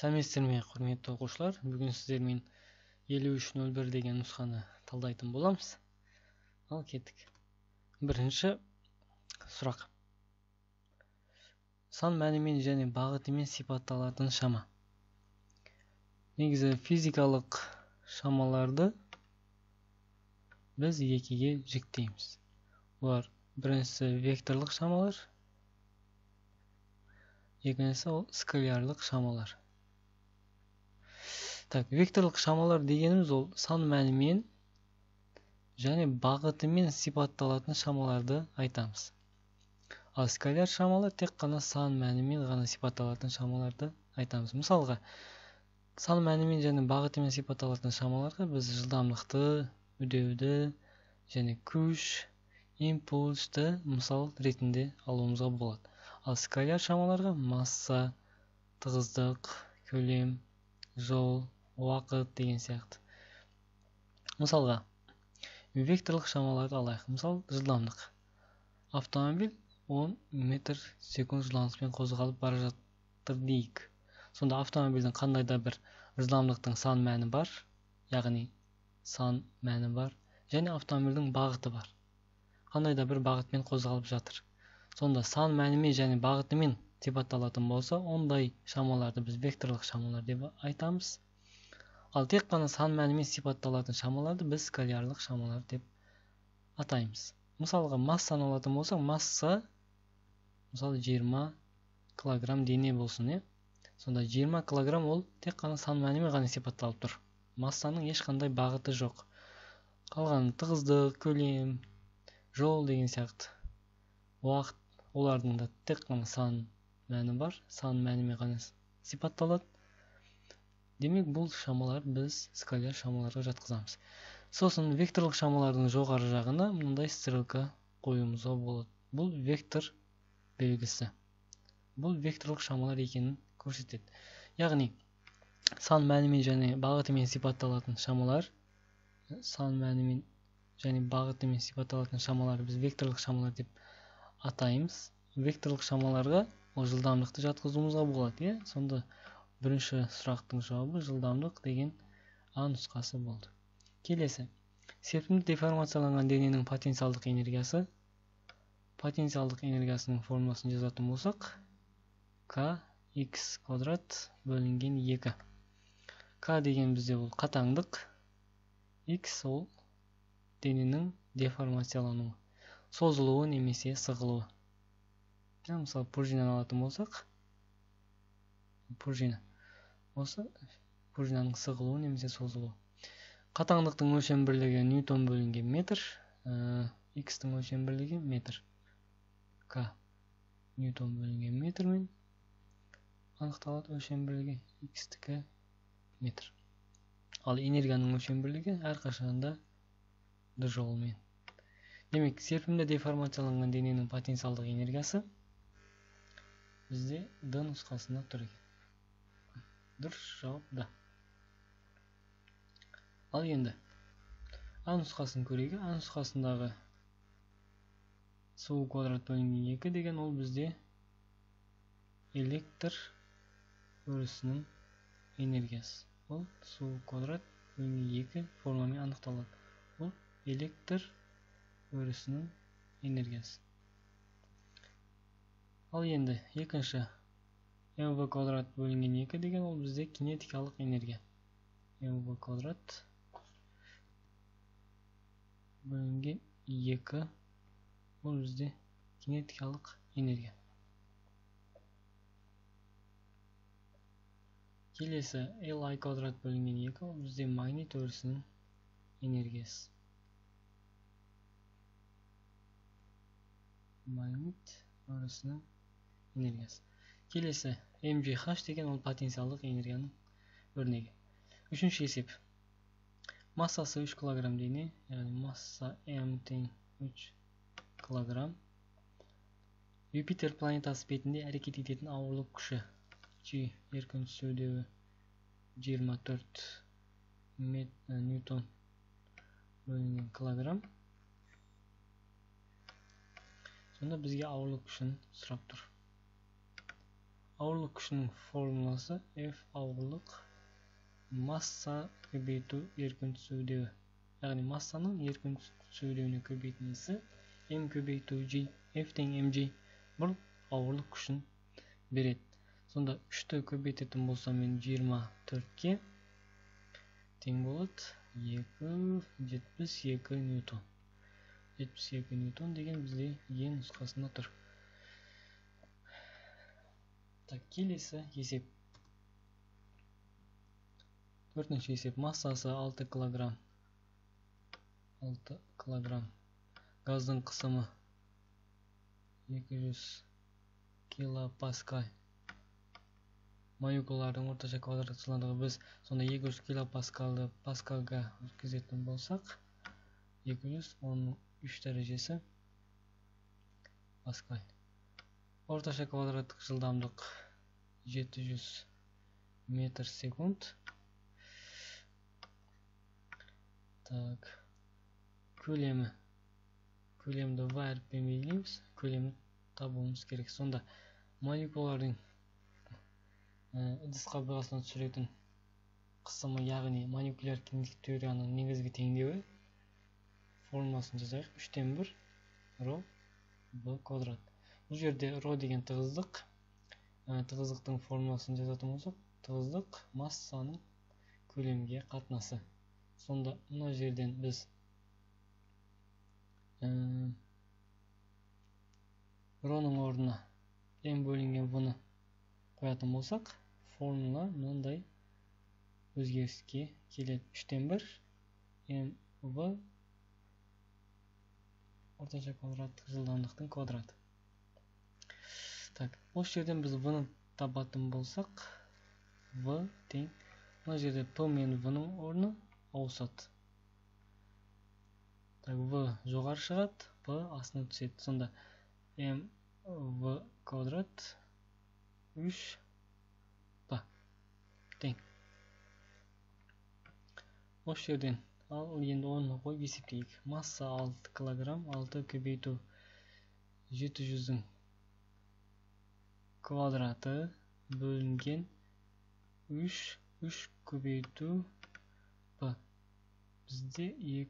Сәлеметсіздер ме, құрметті оқушылар? Бүгін сіздермен 53.01 деген нұсқаны талдайтын боламыз. Ал кеттік. Бірінші сұрақ. Сан мәнімен және бағытымен сипатталатын шама. Негізі физикалық шамаларды біз екіге жіктейміз. Олар біріншісі векторлық шамалар, екіншісі ол скалярлық шамалар. Векторлық шамалар дегеніміз ол сан мәнімен және бағытымен сипатталатын шамаларды айтамыз. Ал скаляр шамалар тек қана сан мәнімен ғана сипатталатын шамаларды айтамыз. Мысалға, сан мәнімен және бағытымен сипатталатын шамаларға біз жылдамдықты, үдеуді және күш, импульсті мысал ретінде алуымызға болады. Ал скаляр шамаларға масса, тығыздық, көлем, жол, уақыт деген сияқты. Мысалға, векторлық шамаларды алайық. Мысал, жылдамдық. Автомобиль 10 метр секунд жылдамдықпен қозғалып бара жатыр дейік. Сонда автомобильдің қандай да бір жылдамдықтың сан мәні бар, яғни сан мәні бар, және автомобильдің бағыты бар. Қандай да бір бағытпен қозғалып жатыр. Сонда сан мәнімен және бағытымен сипатталатын болса, ондай шамаларды біз векторлық шамалар деп айтамыз. Ал тек қана сан мәнімен сипатталатын шамаларды біз скалярлық шамалар деп атаймыз. Мысалға, массаны алатын болсақ, масса мысалы 20 килограмм дене болсын, Сонда 20 килограмм ол тек қана сан мәнімен ғана сипатталып тұр. Массаның ешқандай бағыты жоқ. Қалған тығыздық, көлем, жол деген сияқты. Уақыт, олардың да тек қана сан мәні бар, сан мәнімен ғана сипатталады. Демек, бұл шамалар біз скаляр шамаларға жатқызамыз. Сосын векторлық шамалардың жоғары жағына мынандай стрелка қоюымызға болады. Бұл вектор белгісі. Бұл векторлық шамалар екенін көрсетеді. Яғни, сан мәнімен және бағытымен сипатталатын шамалар, біз векторлық шамалар деп атаймыз. Векторлық шамаларға жылдамдықты жатқызуымызға болады, Сонда бірінші сұрақтың жауабы жылдамдық деген А нұсқасы болды. Келесі. Серпімді деформацияланған дененің потенциалдық энергиясы. Потенциалдық энергиясының формуласын жазатын болсақ, Kx квадрат бөлінген 2. К деген бізде ол қатаңдық, X ол дененің деформациялануы, созылуы немесе сығылуы. Мысалы, пружинаны алатын болсақ, пружинаның сығылуы немесе созылуы. Қатаңдықтың өлшем бірлігі ньютон бөлінген метр, X-тің өлшем бірлігі метр. К ньютон бөлінген метрмен анықталады, өлшем бірлігі X-тікі метр. Ал энергияның өлшем бірлігі әрқашанда джоулмен. Демек, серпімді деформацияланған дененің потенциалдық энергиясы бізде Д нұсқасында тұр екен. Дұрыс жауап да. Ал енді А нұсқасын көрейік. А нұсқасындағы Су квадрат бөлінген 2 деген ол бізде электр өрісінің энергиясы. Ол Су квадрат бөлінген 2 формамен анықталады. Ол электр өрісінің энергиясы. Ал енді екінші МВ квадрат бөлінген 2 деген ол бізде кинетикалық энергия. МВ квадрат бөлінген 2 ол бізде кинетикалық энергия. Келесі Li квадрат бөлінген 2 ол бізде магнит өрісінің энергиясы. Магнит өрісінің энергиясы. Келесі mgh деген ол потенциалдық энергияның өрнегі. Үшінші есеп. Массасы 3 килограмм дене, яғни масса m тең 3 килограмм. Юпитер планетасы бетінде әрекет ететін ауырлық күші еркін түсуде 24 ньютон бөлінген килограмм. Сонда бізге ауырлық күшін сұрап тұр. Ауырлық күшінің формуласы F ауырлық масса көбейту еркін түсудегі. Яғни массаның еркін түсудегіне көбейтіндісі M көбейту G, F тең mg. Бұл ауырлық күшін береді. Сонда 3-ті көбейтетін болсам мен 24-ке тең болады 272 ньютон. 72 ньютон деген бізде ең нұсқасында тұр. Келесі есеп. 4-ші есеп. Массасы 6 килограмм. 6 килограмм. Газдың қысымы 200 килопаскаль. Молекулалардың орташа квадрат жылдамдығы біз сонда 200 килопаскальды паскальға өткізетін болсақ, 213 дәрежесі паскаль. Орташа квадраттық жылдамдық 700 метр секунд. Көлемді V әріппен белгілейміз. Көлемді табуымыз керек. Сонда молекулалардың ыдыс қабырғасына түсіретін қысымы, яғни молекуляр кинетикалық теорияның негізгі теңдеуі формуласын жазайық. 3/1 ρ v квадрат. Бұл жерде ρ деген тығыздық. Тығыздықтың формуласын жазатын болсақ, тығыздық массаның көлемге қатынасы. Сонда мына жерден біз ρның орнына m бөлінген v-ны қоятын болсақ, формула мынандай өзгеріске келеді. 3/1 mv орташа квадраттық жылдамдықтың квадраты. Осы жерден біз v-ны табатын болсақ, v тең, мына жерде p мен v-ның орны ауысады. V жоғары шығады, p астына түседі. Сонда mv квадрат 3p тең. Осы жерден енді оны қойып есептейік. Масса 6 килограмм, 6 көбейту 700-дің квадраты бөлінген 3 көбейту p. Бізде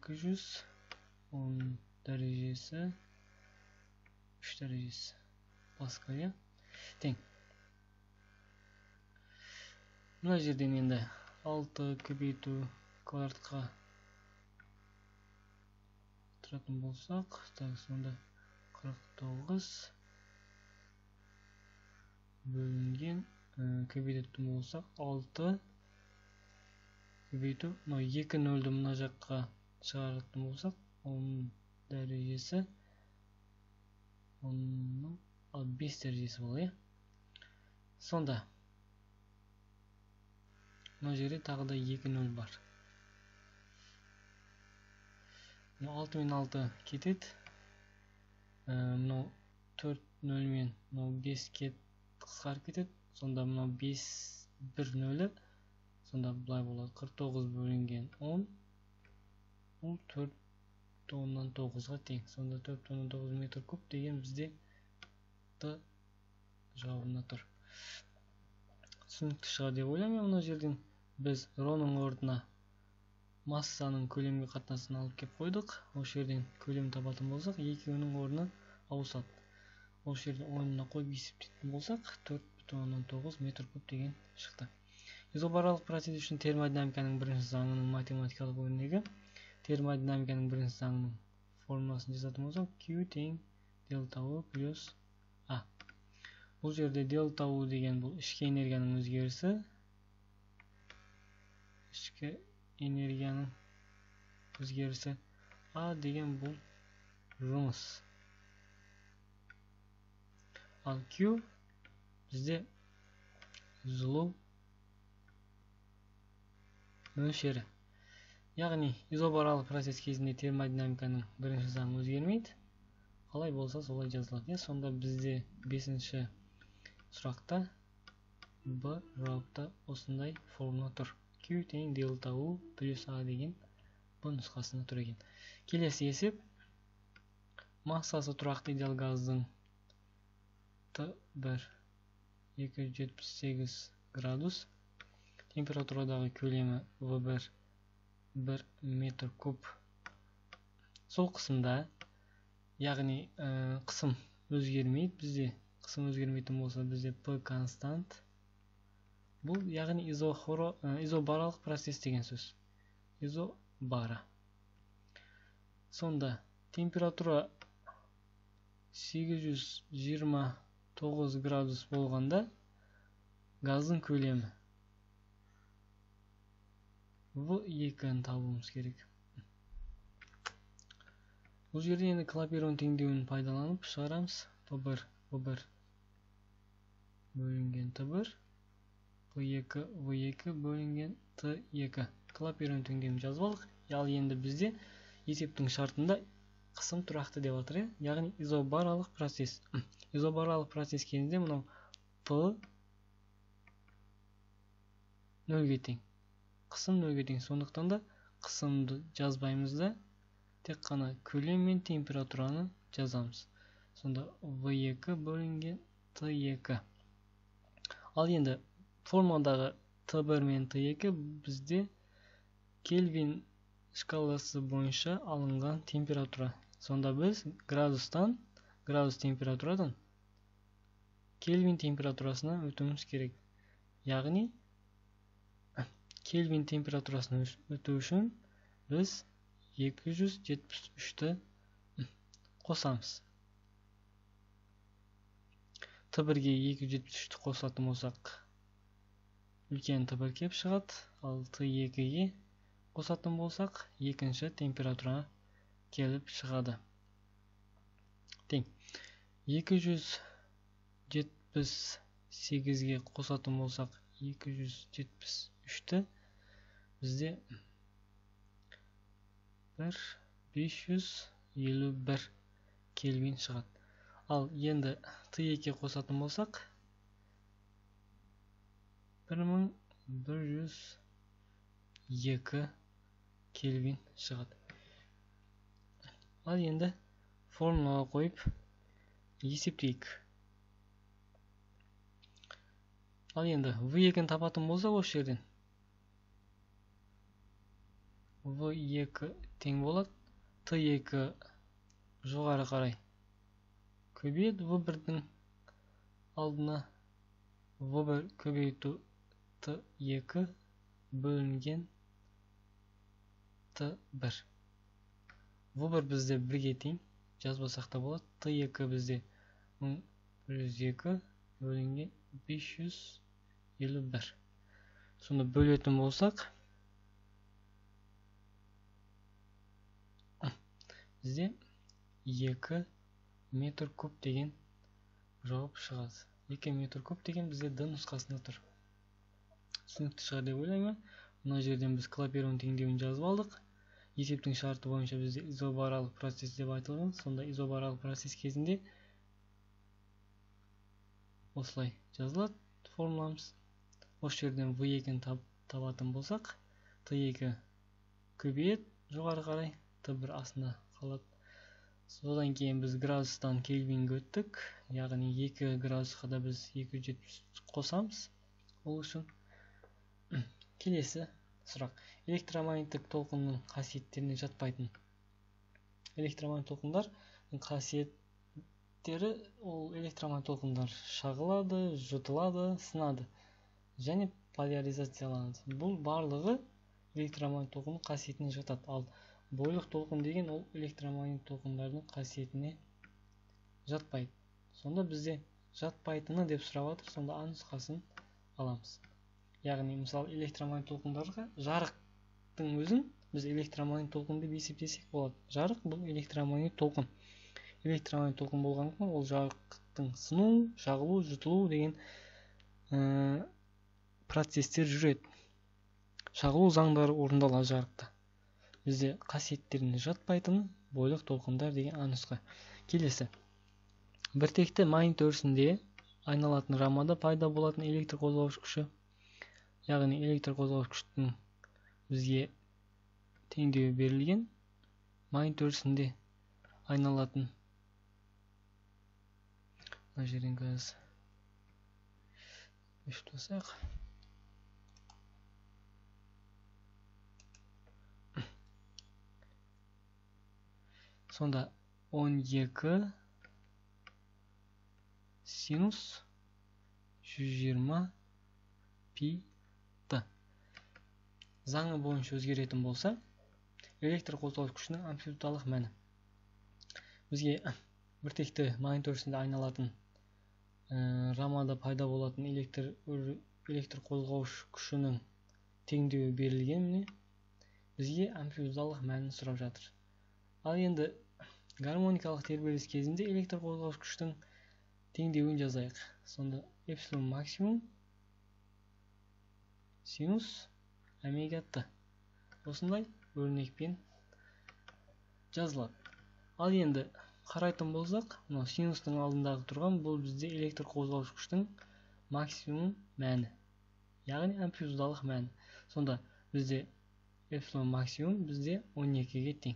210 дәрежесі 3 дәрежесі паскаль тең. Мына жерден енді 6 көбейту квадратқа тұратын болсақ, сонда 49 бөлінген көбейтетін болсақ, 6 көбейту 2 нөлді мына жаққа шығаратын болсақ, 10 дәрежесі 5 дәрежесі болады. Сонда мына жерде тағы да 2 нөл бар. 6 мен 6 кетеді. Мынау 4 нөл мен 5 қысқарып кетеді. Сонда мынау 5 1 нөлі. Сонда бұлай болады. 49 бөлінген 10. Бұл 4/9-ға тең. Сонда 4/9 метр куб деген бізде Т жауабында тұр. Түсінікті шығар деп ойлаймын. Мына жерден біз ρның орнына массаның көлемге қатынасын алып кеп қойдық. Осы жерден көлем табатын болсақ, екеуінің орны ауысады. Осы жерден орнына қойып есептейтін болсақ, 4/9 метр куб деген шықты. Изобаралық процесс үшін термодинамиканың бірінші заңының математикалық өрнегі. Термодинамиканың бірінші заңының формуласын жазатын болсақ, Q тең дельта U плюс A. Бұл жерде дельта U деген бұл ішкі энергияның өзгерісі. Ішкі энергияның өзгерісі. A деген бұл жұмыс. Ал Q бізде жылу мөлшері. Яғни изобаралық процесс кезінде термодинамиканың бірінші заңы өзгермейді. Қалай болса солай жазылады. Сонда бізде 5-ші сұрақта Б жауапта осындай формула тұр. Q тең дельта U плюс A деген Б нұсқасында тұр екен. Келесі есеп. Массасы тұрақты идеал газдың Т1 278 градус. Температурадағы көлемі V1 1 метр куб. Сол қысымда, яғни қысым өзгермейді бізде. Қысым өзгермейтін болса бізде P констант. Бұл яғни изобаралық процесс деген сөз. Изобара. Сонда температура 829 градус болғанда газдың көлемі V2-ні табуымыз керек. Бұл жерде енді Клапейрон теңдеуін пайдаланып шығарамыз. P1 бөлінген T1, V2 бөлінген T2. Клапейрон теңдеуін жазып алдық. Ал енді бізде есептің шартында қысым тұрақты деп отыр, яғни изобаралық процесс. Изобаралық процесс кезінде мынау P нөлге тең. Қысым нөлге тең. Сондықтан да қысымды жазбаймыз да, тек қана көлем мен температураны жазамыз. Сонда V2 бөлінген T2. Ал енді формадағы T1 мен T2 бізде Кельвин шкаласы бойынша алынған температура. Сонда біз градус температурадан Кельвин температурасына өтуіміз керек. Яғни Кельвин температурасына өту үшін біз 273-ті қосамыз. T1-ге 273-ті қосатын болсақ, үлкен T1 кеп шығады, ал T2-ге қосатын болсақ, екінші температура келіп шығады. Тең. 278-ге қосатын болсақ, 273-ті бізде 551 кельвин шығады. Ал енді T2-ге қосатын болсақ, 1102 кельвин шығады. Ал енді формулаға қойып есептейік. Ал енді V2-ні табатын болсақ, осы жерден V2 тең болады. T2 жоғары қарай көбейеді V1-дің алдына. V1 көбейту T2 бөлінген T1. V1 бізде 1-ге тең, жазбасақ та болады. T2 бізде 1102 бөлінген 551. Сонда бөлетін болсақ, бізде 2 метр куб деген жауап шығады. 2 метр куб деген бізде D нұсқасында тұр. Түсінікті шығар деп ойлаймын. Мына жерден біз Клапейрон теңдеуін жазып алдық. Есептің шарты бойынша бізде изобаралық процесс деп айтылған. Сонда изобаралық процесс кезінде осылай жазылады формуламыз. Осы жерден V2-ні табатын болсақ, T2 көбейеді жоғары қарай, T1 астында қалады. Содан кейін біз градустан кельвинге өттік, яғни 2 градусқа да біз 270 қосамыз. Ол үшін келесі сұрақ. Электромагниттік толқынның қасиеттеріне жатпайтын. Электромагниттік толқындар қасиеттері, ол электромагниттік толқындар шағылады, жұтылады, сынады және поляризацияланады. Бұл барлығы электромагниттік толқынның қасиетіне жатады. Ал бойлық толқын деген ол электромагниттік толқындардың қасиетіне жатпайды. Сонда бізде жатпайтыны деп сұрап жатыр, сонда А нұсқасын аламыз. Яғни, мысалы, электромагниттік толқындарға жарықтың өзін біз электромагниттік толқын деп есептесек болады. Жарық бұл электромагниттік толқын. Электромагниттік толқын болғандықтан ол жарықтың сыну, шағылу, жұтылу деген процестер жүреді. Шағылу заңдары орындалады жарықта. Бізде қасиеттеріне жатпайтыны бойлық толқындар деген А нұсқа. Келесі. Біртекті магнит өрісінде айналатын рамада пайда болатын электр қозғауыш күші. Яғни электр қозғауыш күштің бізге теңдеуі берілген. Магнит өрісінде айналатын. Мына жерден қазір Үштесек. Сонда 12 синус 120 пи т. Заңы бойынша өзгеретін болса, электр қозғалыс күшінің амплитудалық мәні. Бізге біртекті магнит өрісінде айналатын рамада пайда болатын электр қозғауыш күшінің теңдеуі берілген, міне бізге амплитудалық мәнін сұрап жатыр. Ал енді гармоникалық тербеліс кезінде электр қозғауыш күштің теңдеуін жазайық. Сонда эпсилон максимум синус омега т. Осындай өрнекпен жазылады. Ал енді қарайтын болсақ, мынау синустың алдындағы тұрған бұл бізде электр қозғауыш күштің максимум мәні, яғни амплитудалық мәні. Сонда бізде эпсилон максимум бізде 12-ге тең.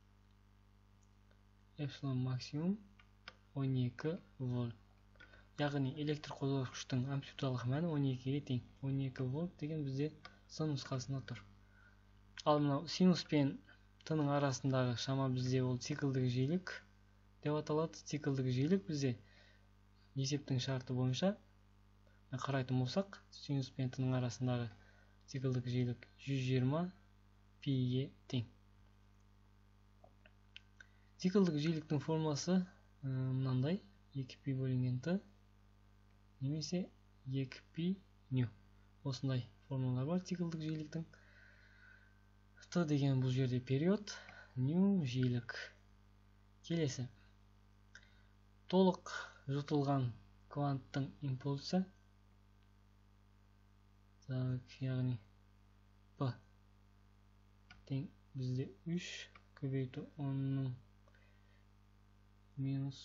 Эпсилон максимум 12 вольт. Яғни электр қозғауыш күштің амплитудалық мәні 12-ге тең. 12 вольт деген бізде С нұсқасында тұр. Ал мынау синус пен т-ның арасындағы шама бізде ол циклдік жиілік деп аталады. Циклдік жиілік бізде есептің шарты бойынша қарайтын болсақ, синус пен т-ның арасындағы циклдік жиілік 120 пи-ге тең. Циклдік жиіліктің формуласы мынандай: 2π бөлінген т немесе 2π ню. Осындай формулалар бар циклдік жиіліктің. Т деген бұл жерде период, ню жиілік. Келесі. Толық жұтылған кванттың импульсы, яғни П тең бізде 3 көбейту 10-ның минус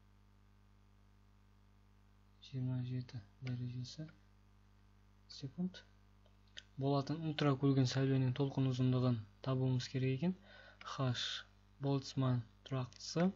27 дәрежесі секунд. Болатын ультракүлгін сәуленің толқын ұзындығын табуымыз керек екен. H Болцман тұрақтысы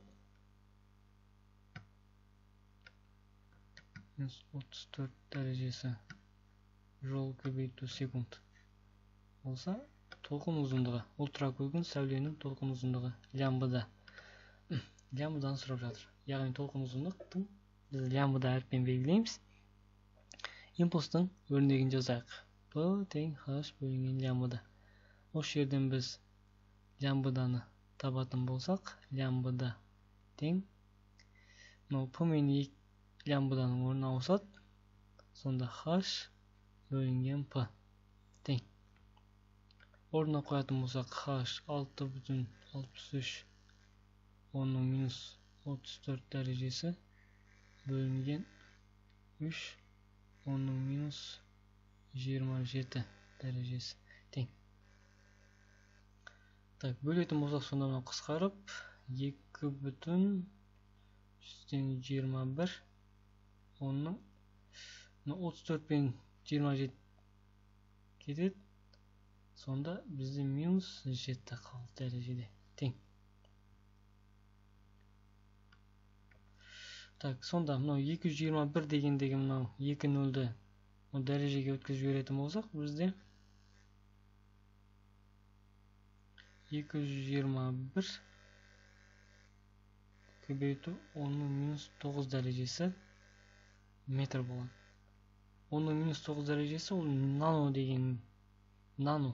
34 дәрежесі жол көбейту секунд болса, толқын ұзындығы, ультракүлгін сәуленің толқын ұзындығы лямбда. Лямбданы сұрап жатыр. Яғни толқын ұзындықтың біз лямбда әріппен белгілейміз. Импульстың өрнегін жазайық. P тең H бөлінген лямбда. Осы жерден біз лямбданы табатын болсақ, лямбда тең P мен лямбданың орнына ауысады. Сонда H бөлінген P тең. Орнына қоятын болсақ, H 6,63 10-ның минус 34 дәрежесі бөлінген 3 10-ның минус 27 дәрежесі тең. Так, бөлетін болсақ, сонда мынау қысқарып 2,21 10-ның 34 пен 27 кетеді. Сонда бізде минус 7 қалды дәрежеде тең. Так, сонда мынау 221 дегендегі мынау 2 нөлді дәрежеге өткізіп жіберетін болсақ, бізде 221 көбейту 10-ның минус 9 дәрежесі метр болады. 10-ның минус 9 дәрежесі ол нано деген нано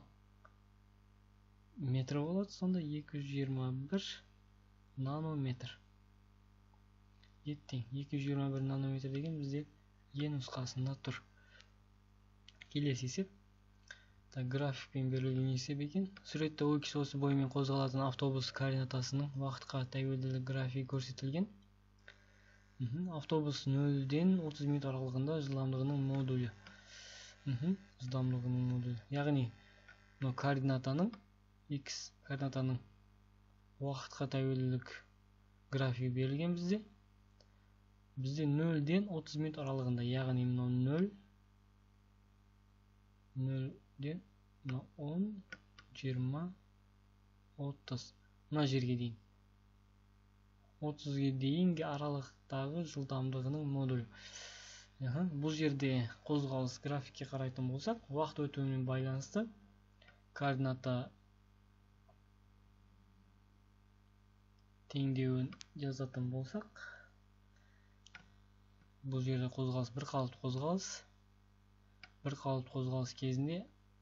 метр болады. Сонда 221 нанометр. Еттен 221 нанометр деген бізде Е нұсқасында тұр. Келесі есеп. Графикпен берілген есеп екен. Суретте ой кесосы бойымен қозғалатын автобус координатасының уақытқа тәуелділік графигі көрсетілген. Автобус 0-ден 30 минут аралығында жылдамдығының модулі. Жылдамдығының модулі. Яғни координатаның X координатаның уақытқа тәуелділік графигі берілген бізде. Бізде 0-ден 30 минут аралығында, яғни 0 0-ден 10, 20, 30 мына жерге дейін 30-ге дейінгі аралықтағы жылдамдығының модулі. Бұл жерде қозғалыс графикке қарайтын болсақ, уақыт өтуімен байланысты координата теңдеуін жазатын болсақ, бұл жерде қозғалыс бір қалыпты қозғалыс. Бір қалыпты қозғалыс кезінде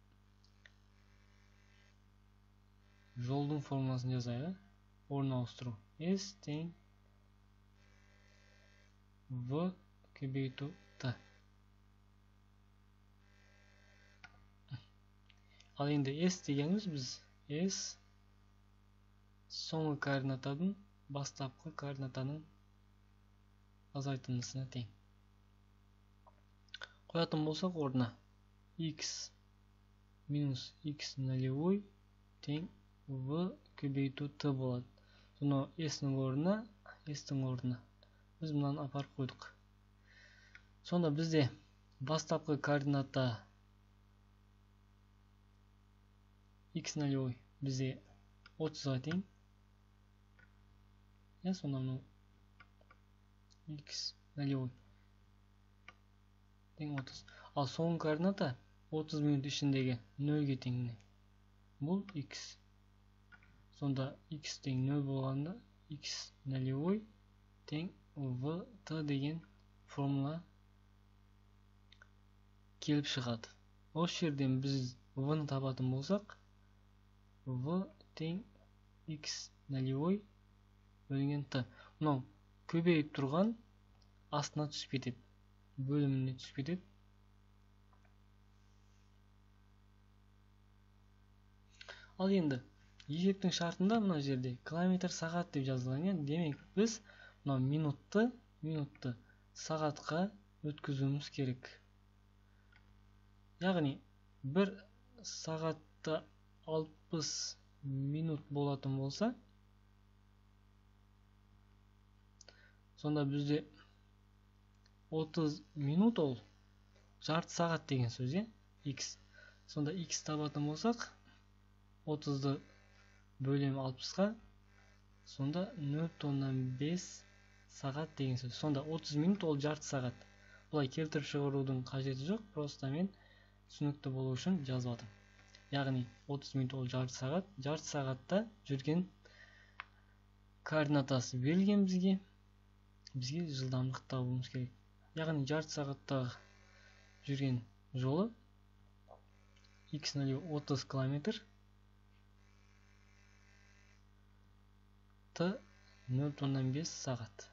жолдың формуласын жазайық. Орын ауыстыру. S тең V көбейту T. Ал енді S дегеніміз біз S соңғы координатадан бастапқы координатаның азайтындысына тең. Қоятын болсақ орнына x минус x нолевой тең v көбейту t болады. Соны s-ның орнына біз мынаны апарып қойдық. Сонда бізде бастапқы координата x нолевой бізде 30-ға тең. Сонда мынау x нолевой тең 30. Ал соңғы координата 30 минут ішіндегі 0-ге тең. Бұл x. Сонда x тең 0 болғанда x нолевой тең v-t деген формула келіп шығады. Осы жерден біз v-ны табатын болсақ, v тең x нолевой бөлінген t. Мынау көбейіп тұрған астына түсіп кетеді. Бөліміне түсіп кетеді. Ал енді есептің шартында мына жерде километр сағат деп жазылған. Демек біз мынау минутты сағатқа өткізуіміз керек. Яғни бір сағатта 60 минут болатын болса, сонда бізде 30 минут ол жарты сағат деген сөз, x. Сонда x табатын болсақ, 30-ды бөлем 60-ға, сонда 0,5 сағат деген сөз. Сонда 30 минут ол жарты сағат. Бұлай келтіріп шығарудың қажеті жоқ, просто мен түсінікті болу үшін жазбадым. Яғни 30 минут ол жарты сағат. Жарты сағатта жүрген координатасы берілген бізге жылдамдық табуымыз керек. Яғни жарты сағатта жүрген жолы x нолевой 30 километр, t 0,5 сағат.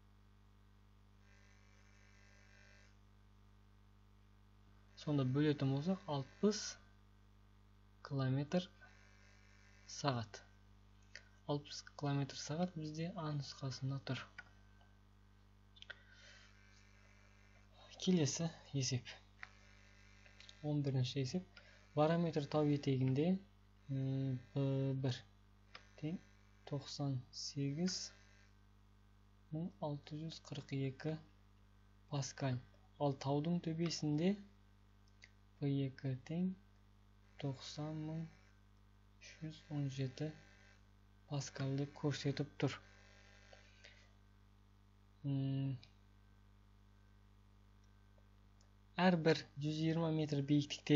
Сонда бөлетін болсақ 60 километр сағат. 60 километр сағат бізде А нұсқасында тұр. Келесі есеп. 11-ші есеп. Барометр тау етегінде B1 тең 98.642 паскаль. Ал таудың төбесінде B2 тең 90.317 паскальды көрсетіп тұр. Әрбір 120 метр биіктікте,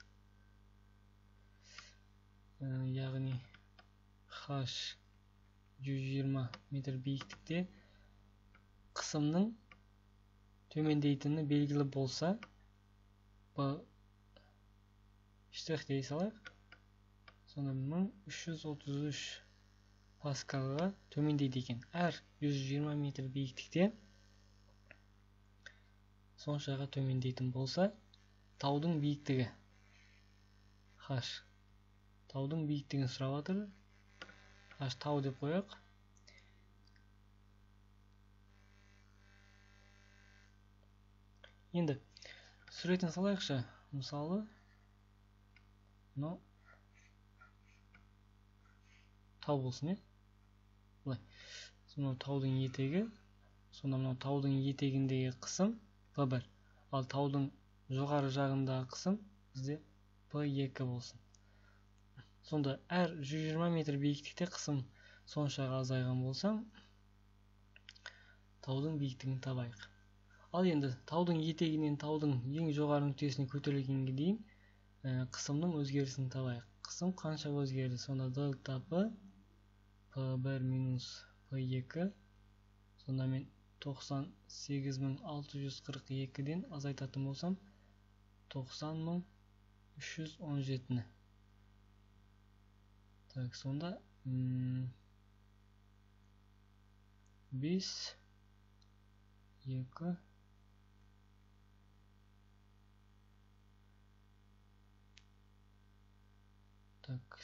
яғни H 120 метр биіктікте қысымның төмендейтіні белгілі болса, штрих дей салайық. Сонда 1333 паскалға төмендейді екен. Әр 120 метр биіктікте соншаға төмендейтін болса, таудың биіктігі H. Таудың биіктігін сұрап жатыр. H тау деп қояйық. Енді суретін салайықшы. Мысалы, мынау тау болсын, Бұлай. Сонда таудың етегі, сонда мынау таудың етегіндегі қысым P1. Ал таудың жоғары жағындағы қысым бізде P2 болсын. Сонда әр 120 метр биіктікте қысым соншаға азайған болса, таудың биіктігін табайық. Ал енді таудың етегінен таудың ең жоғары нүктесіне көтерілгенге дейін қысымның өзгерісін табайық. Қысым қанша өзгерді? Сонда дельта P P1 минус P2. Сонда мен 98.642-ден азайтатын болсам 90.317-ні. Так, сонда 5 2 так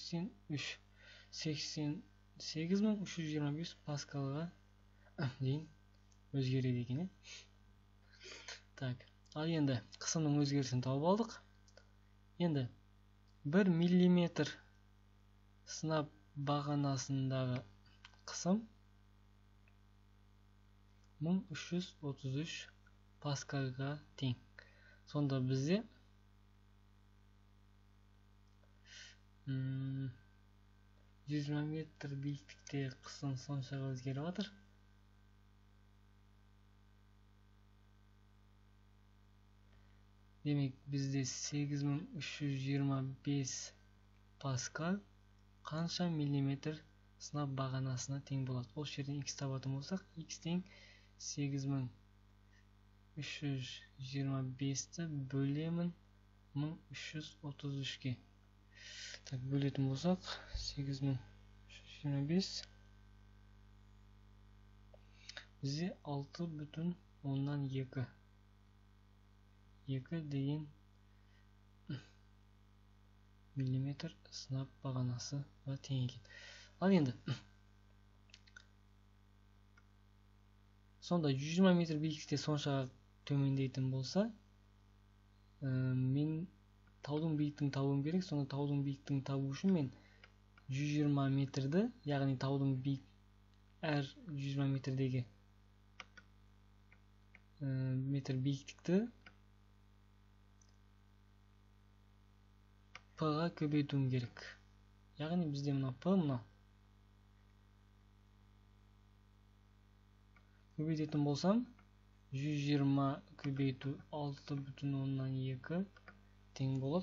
88.325 паскалға дейін өзгереді екен. Так, ал енді қысымның өзгерісін тауып алдық. Енді 1 миллиметр сынап бағанасындағы қысым 1333 паскальға тең. Сонда бізде 120 метр биіктікте қысым соншаға өзгеріп жатыр. Демек бізде 8325 паскаль қанша миллиметр сынап бағанасына тең болады. Ол жерден x табатын болсақ, x тең 8325-ті бөлемін 1333-ке. Так, бөлетін болсақ, 8325 бізде 6,2 деген миллиметр сынап бағанасы тең екен. Ал енді сонда 120 метр биіктікте соншаға төмендейтін болса, мен таудың биіктігін табуым керек. Сонда таудың биіктігін табу үшін мен 120 метрді, яғни таудың әр 120 метрдегі метр биіктікті P-ға көбейтуім керек. Яғни бізде мына P көбейтетін болсам, 120 көбейту 6,2 тең болып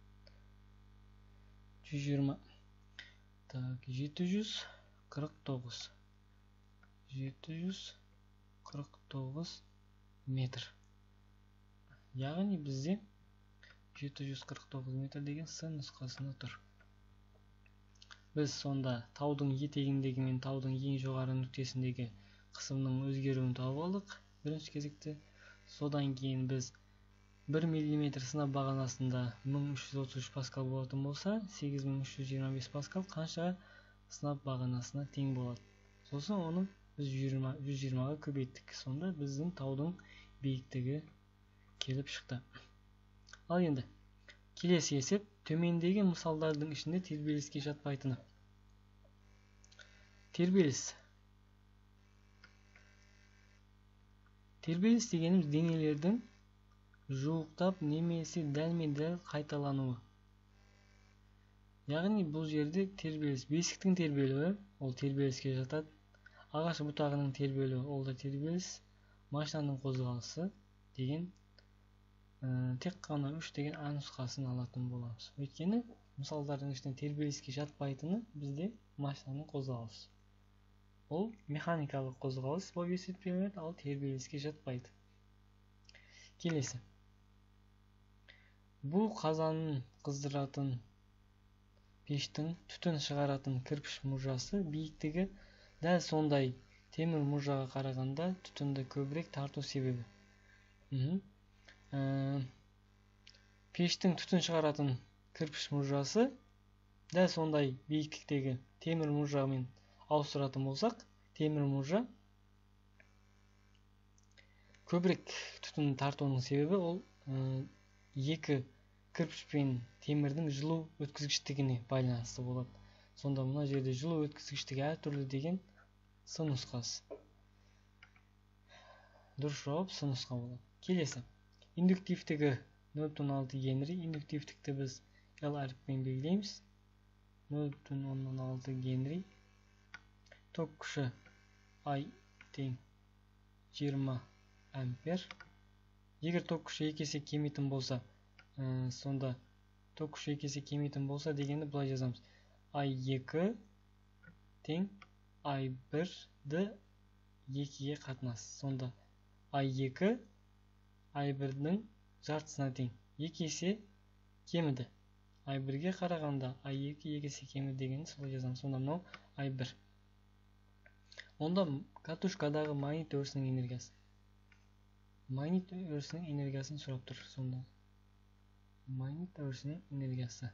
120. Так, 749 метр. Яғни бізде 749 метр деген С нұсқасында тұр. Біз сонда таудың етегіндегі мен таудың ең жоғары нүктесіндегі қысымның өзгеруін тауып алдық бірінші кезекте. Содан кейін біз 1 мм сынап бағанасында 1333 паскал болатын болса, 8325 паскал қанша сынап бағанасына тең болады. Сосын оны біз 120-ға көбейттік. Сонда біздің таудың биіктігі келіп шықты. Ал енді келесі есеп төмендегі мысалдардың ішінде тербеліске жатпайтыны. Тербеліс дегеніміз денелердің жуықтап немесе дәлме-дәл қайталануы. Яғни бұл жерде тербеліс, бесіктің тербелуі, ол тербеліске жатады. Ағаш бұтағының тербелуі, ол да тербеліс. Машинаның қозғалысы деген тек қана 3 деген А нұсқасын алатын боламыз. Өйткені мысалдардың ішінде тербеліске жатпайтыны бізде машинаның қозғалысы. Ол механикалық қозғалыс болып есептелінеді, ал тербеліске жатпайды. Келесі. Бұл қазанын қыздыратын пештің түтін шығаратын кірпіш мұржасы биіктігі дәл сондай темір мұржаға қарағанда түтінді көбірек тарту себебі. Пештің түтін шығаратын кірпіш мұржасы дәл сондай биіктіктегі темір мұржамен ауыстыратын болсақ, темір мұржа көбірек түтін тартуының себебі ол екі кірпіш пен темірдің жылу өткізгіштігіне байланысты болады. Сонда мына жерде жылу өткізгіштігі әртүрлі деген С нұсқасы. Дұрыс жауап С нұсқа болады. Келесі. Индуктивтігі 0,6 Генри. Индуктивтікті біз L әріппен белгілейміз. 0,6 Генри. Ток күші I тең 20 ампер. Егер ток күші 2 есе кемейтін болса, сонда ток күші 2 есе кемейтін болса дегенді былай жазамыз. I2 тең I1-ді 2-ге қатынас. Сонда I2 I1-дің жартысына тең. 2 есе кеміді. I1-ге қарағанда I2 2 есе кеміді дегенді солай жазамыз. Сонда мынау I1. Онда катушкадағы магнит өрісінің энергиясы. Магнит өрісінің энергиясын сұрап тұр. Сонда магнит өрісінің энергиясы.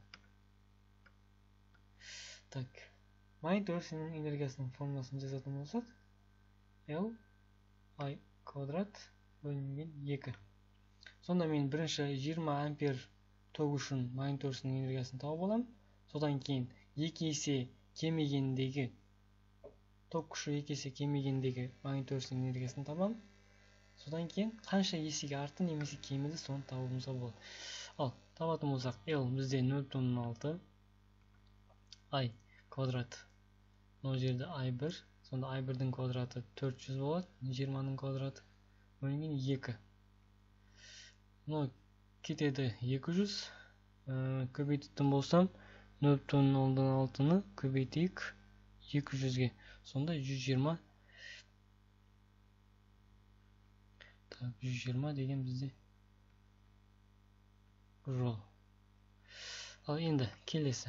Так. Магнит өрісінің энергиясының формуласын жазатын болсақ, L I квадрат бөлінген 2. Сонда мен бірінші 20 ампер ток үшін магнит өрісінің энергиясын тауып аламын. Содан кейін 2 есе кемегендегі ток күші 2 есе кемегендегі магнит өрісінің энергиясын табамын. Содан кейін қанша есеге артты немесе кемеді соны табуымызға болады. Ал табатын болсақ, L бізде 0,6 I квадрат. Мына жерде I1, сонда I1-дің квадраты 400 болады, 20-ның квадраты бөлінген 2. Мына кетеді 200. Көбейтетін болсам, 0,6-ны көбейтейік 200-ге. Сонда 120. 120 деген бізде жол. Ал енді келесі.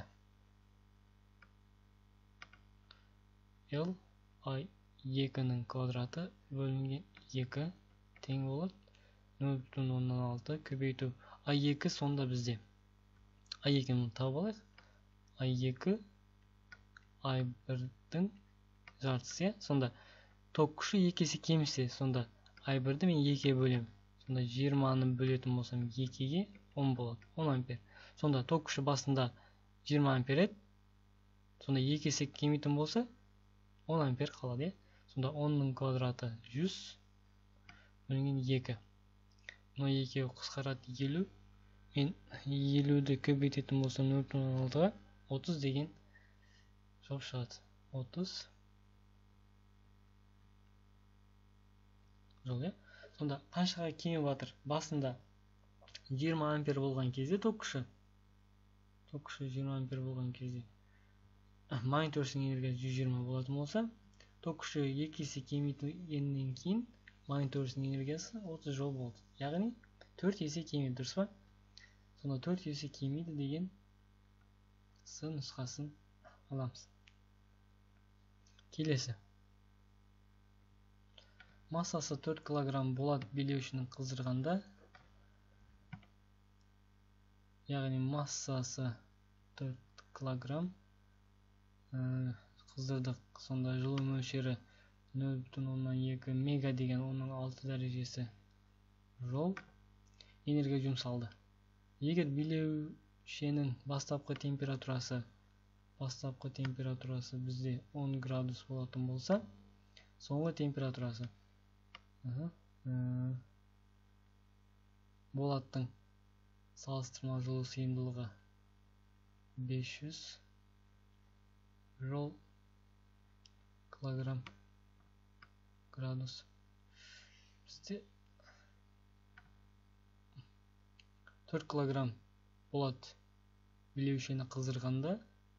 L I2-ның квадраты бөлінген 2 тең болады 0,6 көбейту I2 сонда бізде I2-ні тауып алайық. I2 I1-дің жартысы. Сонда ток күші 2 есе кемсе, сонда I1-ді мен 2-ге бөлем. Сонда 20-ны бөлетін болсам 2-ге 10 болады. 10 ампер. Сонда ток күші басында 20 ампер еді. Сонда 2 есе кемейтін болса 10 ампер қалады. Сонда 10-ның квадраты 100 бөлінген 2. Мына 2 қысқарады 50. Мен 50-ді көбейтетін болсам 0,6-ға 30 деген жауап шығады. 30 жол. Сонда қаншаға кеміп жатыр? Басында 20 ампер болған кезде ток күші 20 ампер болған кезде магнит өрісінің энергиясы 120 болатын болса, ток күші 2 есе кемейгеннен кейін магнит өрісінің энергиясы 30 жол болды. Яғни 4 есе кемейді, дұрыс па? Сонда 4 есе кемейді деген С нұсқасын аламыз. Келесі. Массасы 4 килограмм болат билеушінің қыздырғанда, яғни массасы 4 килограмм қыздырдық. Сонда жылу мөлшері 0,2 мега деген оның 6 дәрежесі жол энергия жұмсалды. Егер билеушенің бастапқы температурасы бізде 10 градус болатын болса, соңғы температурасы болаттың салыстырмалы жылу сыйымдылығы 500 жол килограмм градус. Бізде 4 килограмм болат билеушені қыздырғанда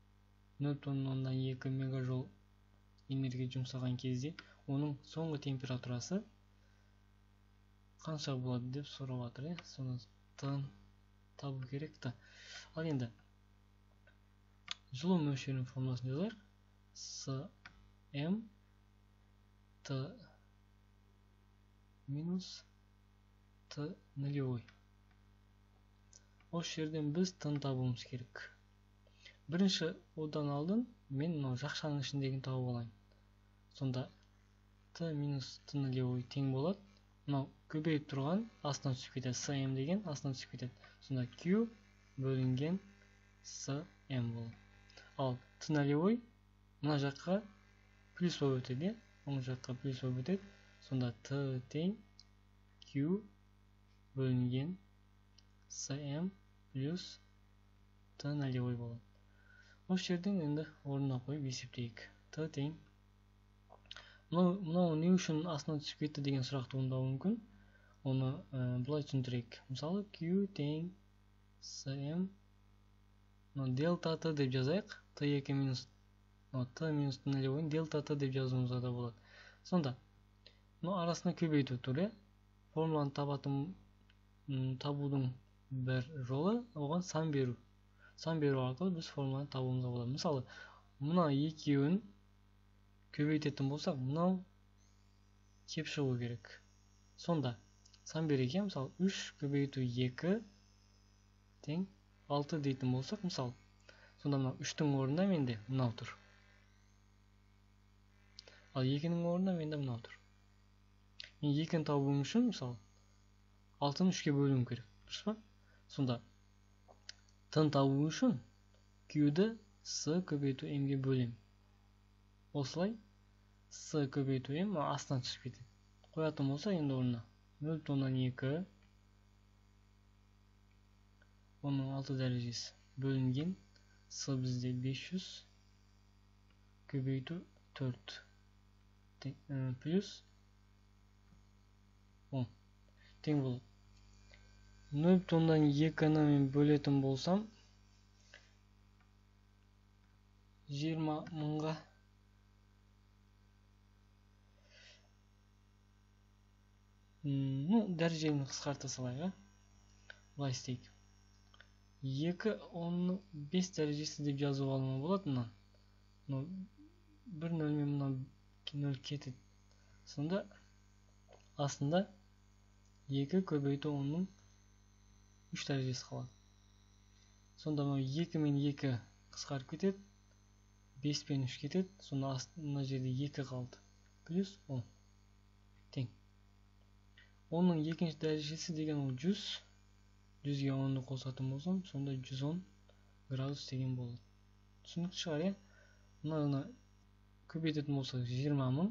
0,2 мегажол энергия жұмсаған кезде оның соңғы температурасы қанша болады деп сұрап жатыр. Соны табу керек та. Ал енді жылу мөлшерінің формуласын жазайық. См Т минус Т нулевой. Осы жерден біз Т-ны табуымыз керек. Бірінші одан алдын мен мынау жақшаның ішіндегін тауып алайын. Сонда Т минус Т нулевой тең болады. Мынау көбейіп тұрған астынан түсіп кетеді. См деген астынан түсіп кетеді. Сонда Q бөлінген См болады. Ал Т нулевой мына жаққа плюс болып өтеді. Оң жаққа плюс болып өтеді. Сонда Т тең Q бөлінген См плюс Т нулевой болады. Осы жерден енді орнына қойып есептейік. Т тең. Мынау не үшін астынан түсіп кетті деген сұрақ туындауы мүмкін. Оны былай түсіндірейік. Мысалы, Q тең CM дельта Т деп жазайық. Т2 минус Т минус нулевой дельта Т деп жазуымызға да болады. Сонда, арасына көбейту тур, формуланы табудың бір жолы оған сан беру. Сан беру арқылы біз формуланы табуымызға болады. Мысалы, мына екеуін көбейтетін болсақ, мынау кеп шығу керек. Сонда, сан береке, мысалы, 3 көбейту 2 тең 6 дейтін болсақ, мысалы, сонда мынау 3-тің орнында менде мынау тұр. Ал 2-нің орнында менде мынау тұр. Мен 2-ні табуым үшін, мысалы, 6-ны 3-ке бөлуім керек. Дұрыс па? Сонда, Т-ны табу үшін Q-ді С көбейту М-ге бөлем. Осылай, С көбейту М астынан түсіп кетеді. Қоятын болса, енді орнына 0,2 оның 6 дәрежесі бөлінген С бізде 500 көбейту 4 плюс 10 тең болады. 0,2-ні мен бөлетін болсам 20 мыңға дәрежені қысқарта салайық. Былай істейік. 2 10-ның 5 дәрежесі деп жазу алуға болады мұнан. Бір нөлмен мұнан нөл кетеді. Сонда астында 2 көбейту 10-ның 3 дәрежесі қалады. Сонда 2 мен 2 қысқарып кетеді. 5 пен 3 кетеді. Сонда астында жерде 2 қалды. Плюс 10 тең. 10-ның екінші дәрежесі деген ол 100. 100-ге 10-ны қосатын болсам, сонда 110 градус деген болады. Түсінікті шығар, е? Мұны көбейтетін болсақ 20 мың.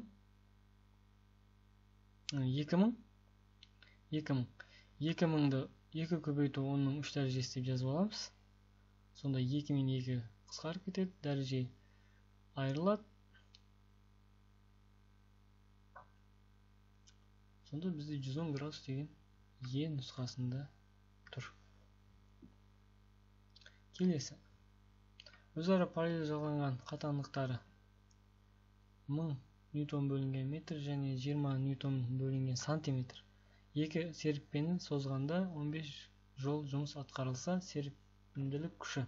2000. 2000. 2000-ді 2 көбейту 10-ның 3 дәрежесі деп жазып аламыз. Сонда 2 мен 2 қысқарып кетеді. Дәреже айырылады. Сонда бізде 110 градус деген Е нұсқасында тұр. Келесі. Өзара параллель жалғанған қатаңдықтары 1000 ньютон бөлінген метр және 20 ньютон бөлінген сантиметр. Екі серіппені созғанда 15 жол жұмыс атқарылса, серпімділік күші.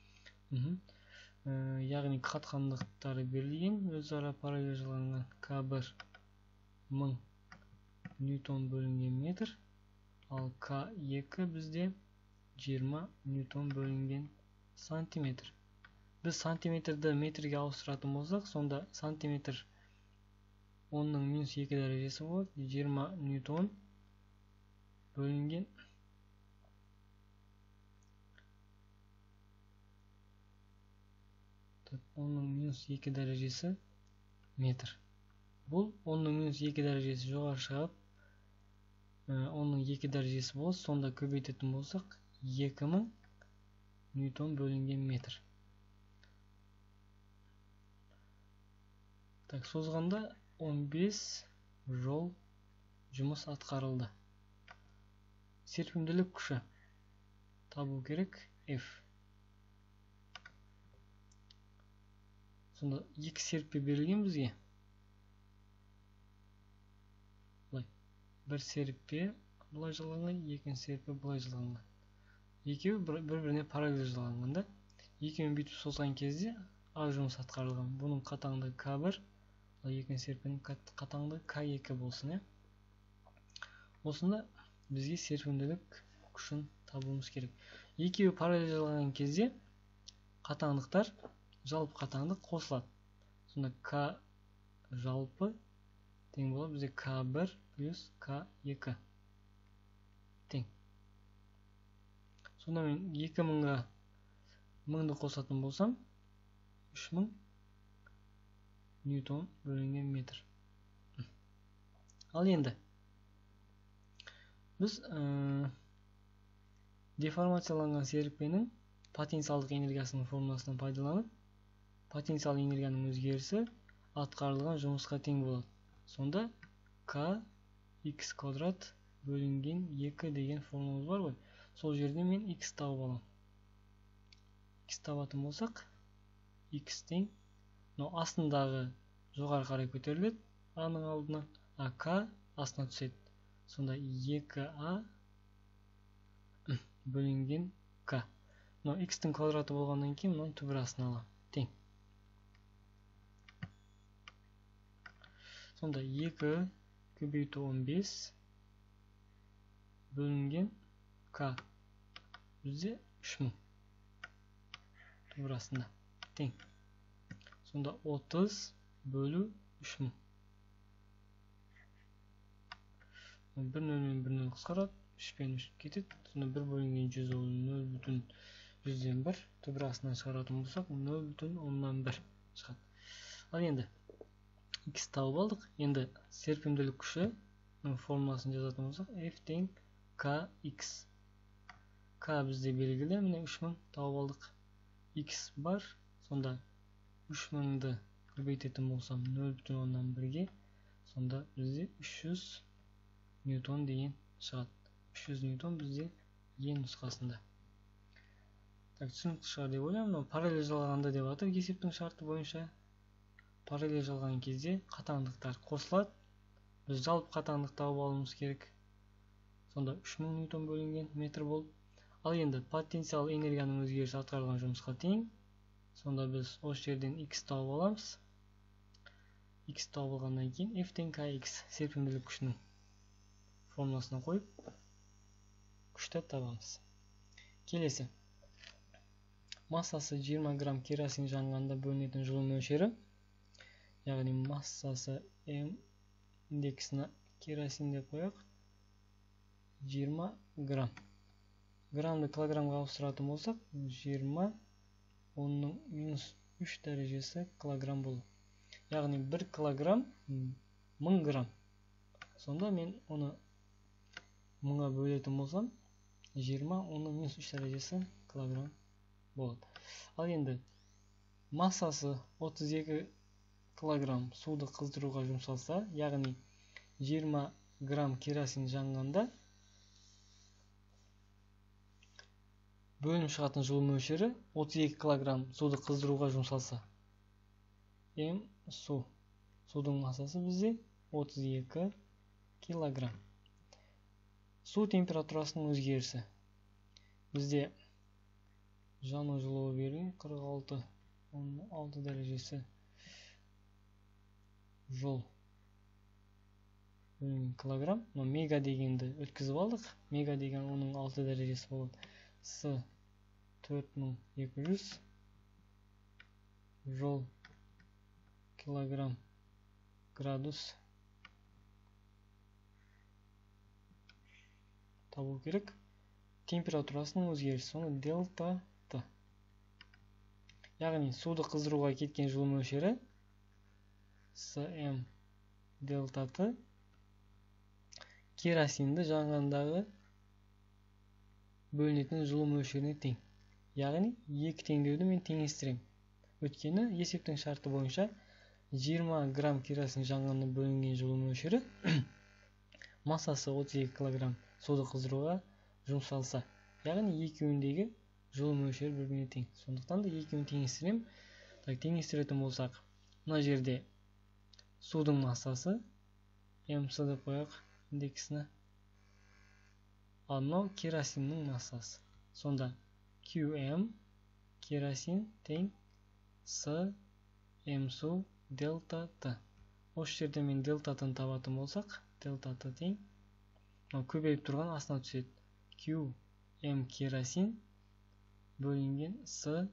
Яғни қатқандықтары берілген, өзара параллель жалғанған К1 1000 ньютон бөлінген метр, ал К2 бізде 20 ньютон бөлінген сантиметр. Біз сантиметрді метрге ауыстыратын болсақ, сонда сантиметр 10-ның минус 2 дәрежесі болады, 20 ньютон бөлінген 10-ның минус 2 дәрежесі метр. Бұл 10-ның минус 2 дәрежесі жоғары шығып, 10-ның 2 дәрежесі болады, сонда көбейтетін болсақ, 2000 ньютон бөлінген метр. Так, созғанда 15 жол жұмыс атқарылды. Серпімділік күші табу керек F. Сонда 2 серіппе берілген бізге. Бір серіппе бұлай жалғанған, екінші серіппе бұлай жалғанған. Екеуі бір-біріне параллель жалғанғанда, екеуін бүйтіп созған кезде А жұмыс атқарылған. Бұның қатаңдығы К1, ал екінші серіппенің қатаңдығы К2 болсын. Осында бізге серпімділік күшін табуымыз керек. Екеуі параллель жалғанған кезде қатаңдықтар, жалпы қатаңдық қосылады. Сонда К жалпы тең болады бізде К1 плюс К2 тең. Сонда мен 2000-ға 1000-ді қосатын болсам, 3000 ньютон бөлінген метр. Ал енді біз деформацияланған серіппенің потенциалдық энергиясының формуласынан пайдаланып, потенциал энергияның өзгерісі атқарылған жұмысқа тең болады. Сонда К x квадрат бөлінген 2 деген формуламыз бар ғой. Сол жерде мен x тауып аламын. X табатын болсақ, x тең, астындағы жоғары қарай көтеріледі, a-ның алдына, а k астына түседі. Сонда 2a бөлінген k. X-тің квадраты болғаннан кейін, мұның түбір астына аламын. Тең. Сонда 2 көбейту 15 бөлінген k. Бізде 3000. Түбір астында. Тең. Сонда 30 бөлу 3000. 1 нөлмен 1 нөл қысқарады. 3 пен 3 кетеді. Сонда 1 бөлінген 100 ол 0,100-ден 1. Түбір астынан шығаратын болсақ, 0,1 шығады. Ал енді x тауып алдық. Енді серпімділік күші формуласын жазатын болсақ, F тең kx. K бізде белгілі, міне 3000 тауып алдық. X бар, сонда 3000-ді көбейтетін болсам 0,1-ге, сонда бізде 300 ньютон деген шығады. 300 ньютон бізде е нұсқасында. Түсінікті шығар деп ойлаймын. Параллель жалғанда деп атыр есептің шарты бойынша. Параллель жалған кезде қатаңдықтар қосылады. Біз жалпы қатаңдық тауып алуымыз керек. Сонда 3000 ньютон бөлінген метр болып. Ал енді потенциал энергияның өзгерісі атқарылған жұмысқа тең. Сонда біз осы жерден x тауып аламыз. X тауып алғаннан кейін F тең kx серпімділік күшінің формуласына қойып күшті табамыз. Келесі. Массасы 20 грамм керосин жанғанда бөлінетін жылу мөлшері, яғни массасы m индексіне керосин деп қояйық, 20 грамм. Граммды килограммға ауыстыратын болсақ, 20 оның минус 3 дәрежесі килограмм болу. Яғни 1 килограмм 1000 грамм. Сонда мен оны 1000-ға бөлетін болсам, 20 оның минус 3 дәрежесі килограмм болады. Ал енді массасы 32 килограмм суды қыздыруға жұмсалса, яғни 20 грамм керосин жанғанда бөлініп шығатын жылу мөлшері 32 килограмм суды қыздыруға жұмсалса, м су. Судың массасы бізде 32 килограмм. Су температурасының өзгерісі. Бізде жану жылуы берген 46 дәрежесі жол килограмм. Мега дегенді өткізіп алдық. Мега деген оның 6 дәрежесі болады. С 4200 жол килограмм градус табу керек. Температурасының өзгерісі, соны дельта Т. Яғни суды қыздыруға кеткен жылу мөлшері См дельта Т керосинді жанғандағы бөлінетін жылу мөлшеріне тең. Яғни 2 теңдеуді мен теңестіремін. Өйткені есептің шарты бойынша 20 грамм керосин жанғанда бөлінген жылу мөлшері массасы 32 килограмм суды қыздыруға жұмсалса, яғни екеуіндегі жылу мөлшері бір-біріне тең. Сондықтан да екеуін теңестіремін. Теңестіретін болсақ, мына жерде судың массасы МС деп қояйық индексіне. Ал мынау керосиннің массасы. Сонда QM керосин тең С М су дельта Т. Осы жерде мен дельта Т-ны табатын болсақ, дельта Т тең көбейіп тұрған астына түседі. QM керосин бөлінген С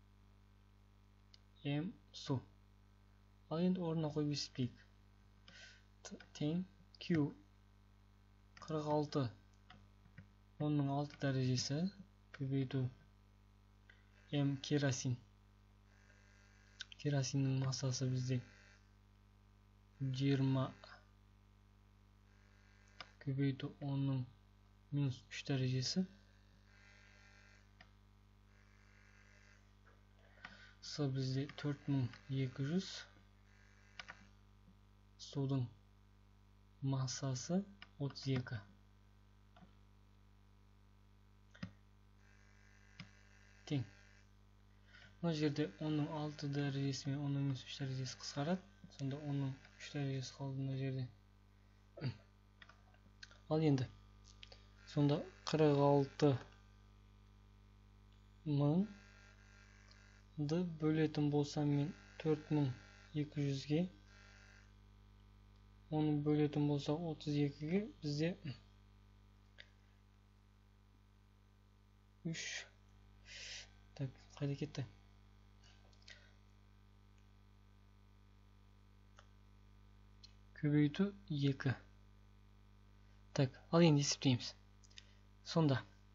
М су. Ал енді орнына қойып есептейік. Тең Q 46 оның 6 дәрежесі көбейту М керосин. Керосиннің массасы бізде 20 көбейту оның минус 3 дәрежесі. С бізде 4200. Судың массасы 32. Мына жерде 10-ның 6 дәрежесі мен 10-ның минус 3 дәрежесі қысқарады. Сонда 10-ның 3 дәрежесі қалды мына жерде. Ал енді сонда 46 мыңды бөлетін болсам мен 4200-ге, оны бөлетін болсақ 32-ге, бізде 3, так, қайда кетті? Көбейту 2. Так, ал енді есептейміз. Сонда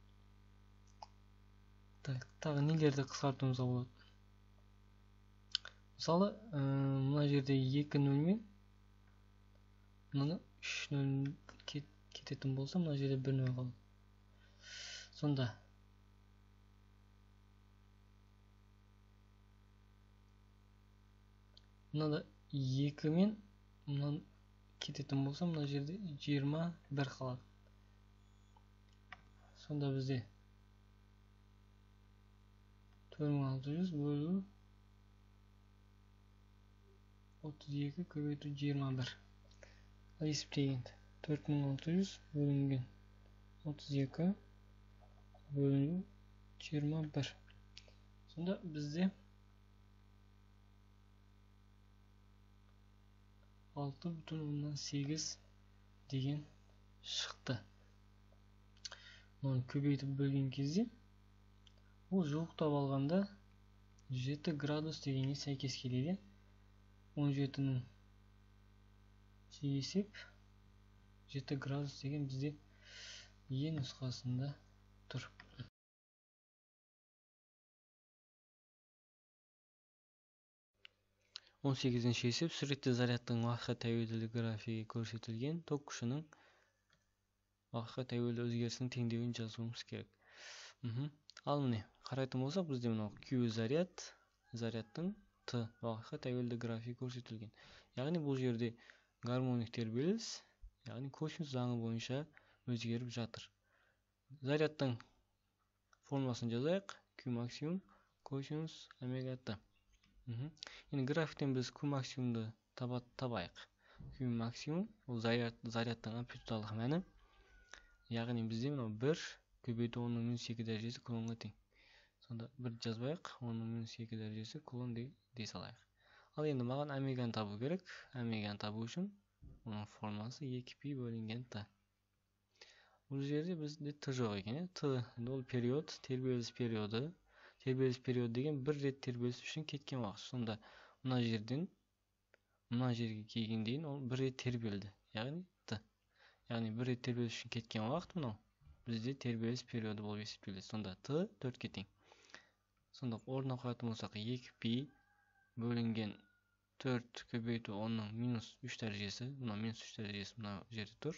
так, тағы нелерді қысқартуымызға болады? Мысалы, мына жерде 2 нөл мен мына 3 нөл кететін болса, мына жерде 1 нөл қалады. Сонда мынада 2 мен мына кететін болса, мына жерде 21 қалады. Сонда бізде 4600 бөлу 32 көбейту 21. Ал есептегенде 4600 бөлінген 32 бөлінген 21. Сонда бізде 6,8 деген шықты. Оны көбейтіп бөлген кезде ол жуықтап алғанда 7 градус дегенге сәйкес келеді. 17-ның есеп 7 градус деген бізде Е нұсқасында тұр. 18-ші есеп суретте зарядтың уақытқа тәуелділігі графигі көрсетілген ток күшінің уақытқа тәуелді өзгерісінің теңдеуін жазуымыз керек. Ал міне қарайтын болсақ, бізде мынау Q зарядтың Т уақытқа тәуелді графигі көрсетілген. Яғни бұл жерде гармоник тербеліс, яғни косинус заңы бойынша өзгеріп жатыр. Зарядтың формуласын жазайық. Q максимум косинус омега Т. Енді графиктен біз Q максимумды табайық. Q максимум ол зарядтың амплитудалық мәні. Яғни бізде мынау 1 көбейту 10-ның минус 2 дәрежесі кулонға тең. Сонда 1 жазбайық, 10-ның минус 2 дәрежесі кулон дей салайық. Ал енді маған омеганы табу керек. Омеганы табу үшін оның формуласы 2π бөлінген Т. Бұл жерде бізде Т жоқ екен. Т ол период, тербеліс периоды. Тербеліс период деген бір рет тербеліс үшін кеткен уақыт. Сонда мына жерден мына жерге келген дейін ол бір рет тербелді. Яғни Т. Яғни бір рет тербеліс үшін кеткен уақыт мынау бізде тербеліс периоды болып есептеледі. Сонда Т 4-ке тең. Сонда орнына қоятын болсақ 2π бөлінген 4 көбейту 10-ның минус 3 дәрежесі. Мына минус 3 дәрежесі мына жерде тұр.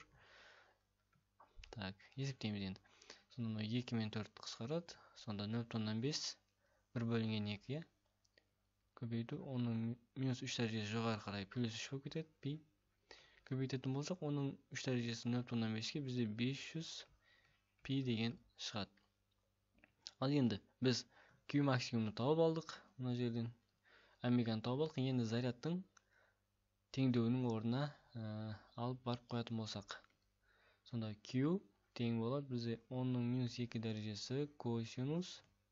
Так, есептейміз енді. Сонда 2 мен 4 қысқарады. Сонда 0,5 1 бөлінген 2 көбейту 10-ның минус 3 дәрежесі жоғары қарай плюс 3 болып кетеді. Пи көбейтетін болсақ, 10-ның 3 дәрежесі 0,5-ке бізде 500 пи деген шығады. Ал енді біз Q максимумды тауып алдық. Мына жерден омеганы тауып алдық. Енді зарядтың теңдеуінің орнына алып барып қоятын болсақ. Сонда Q тең болады бізде 10-ның минус 2 дәрежесі косинус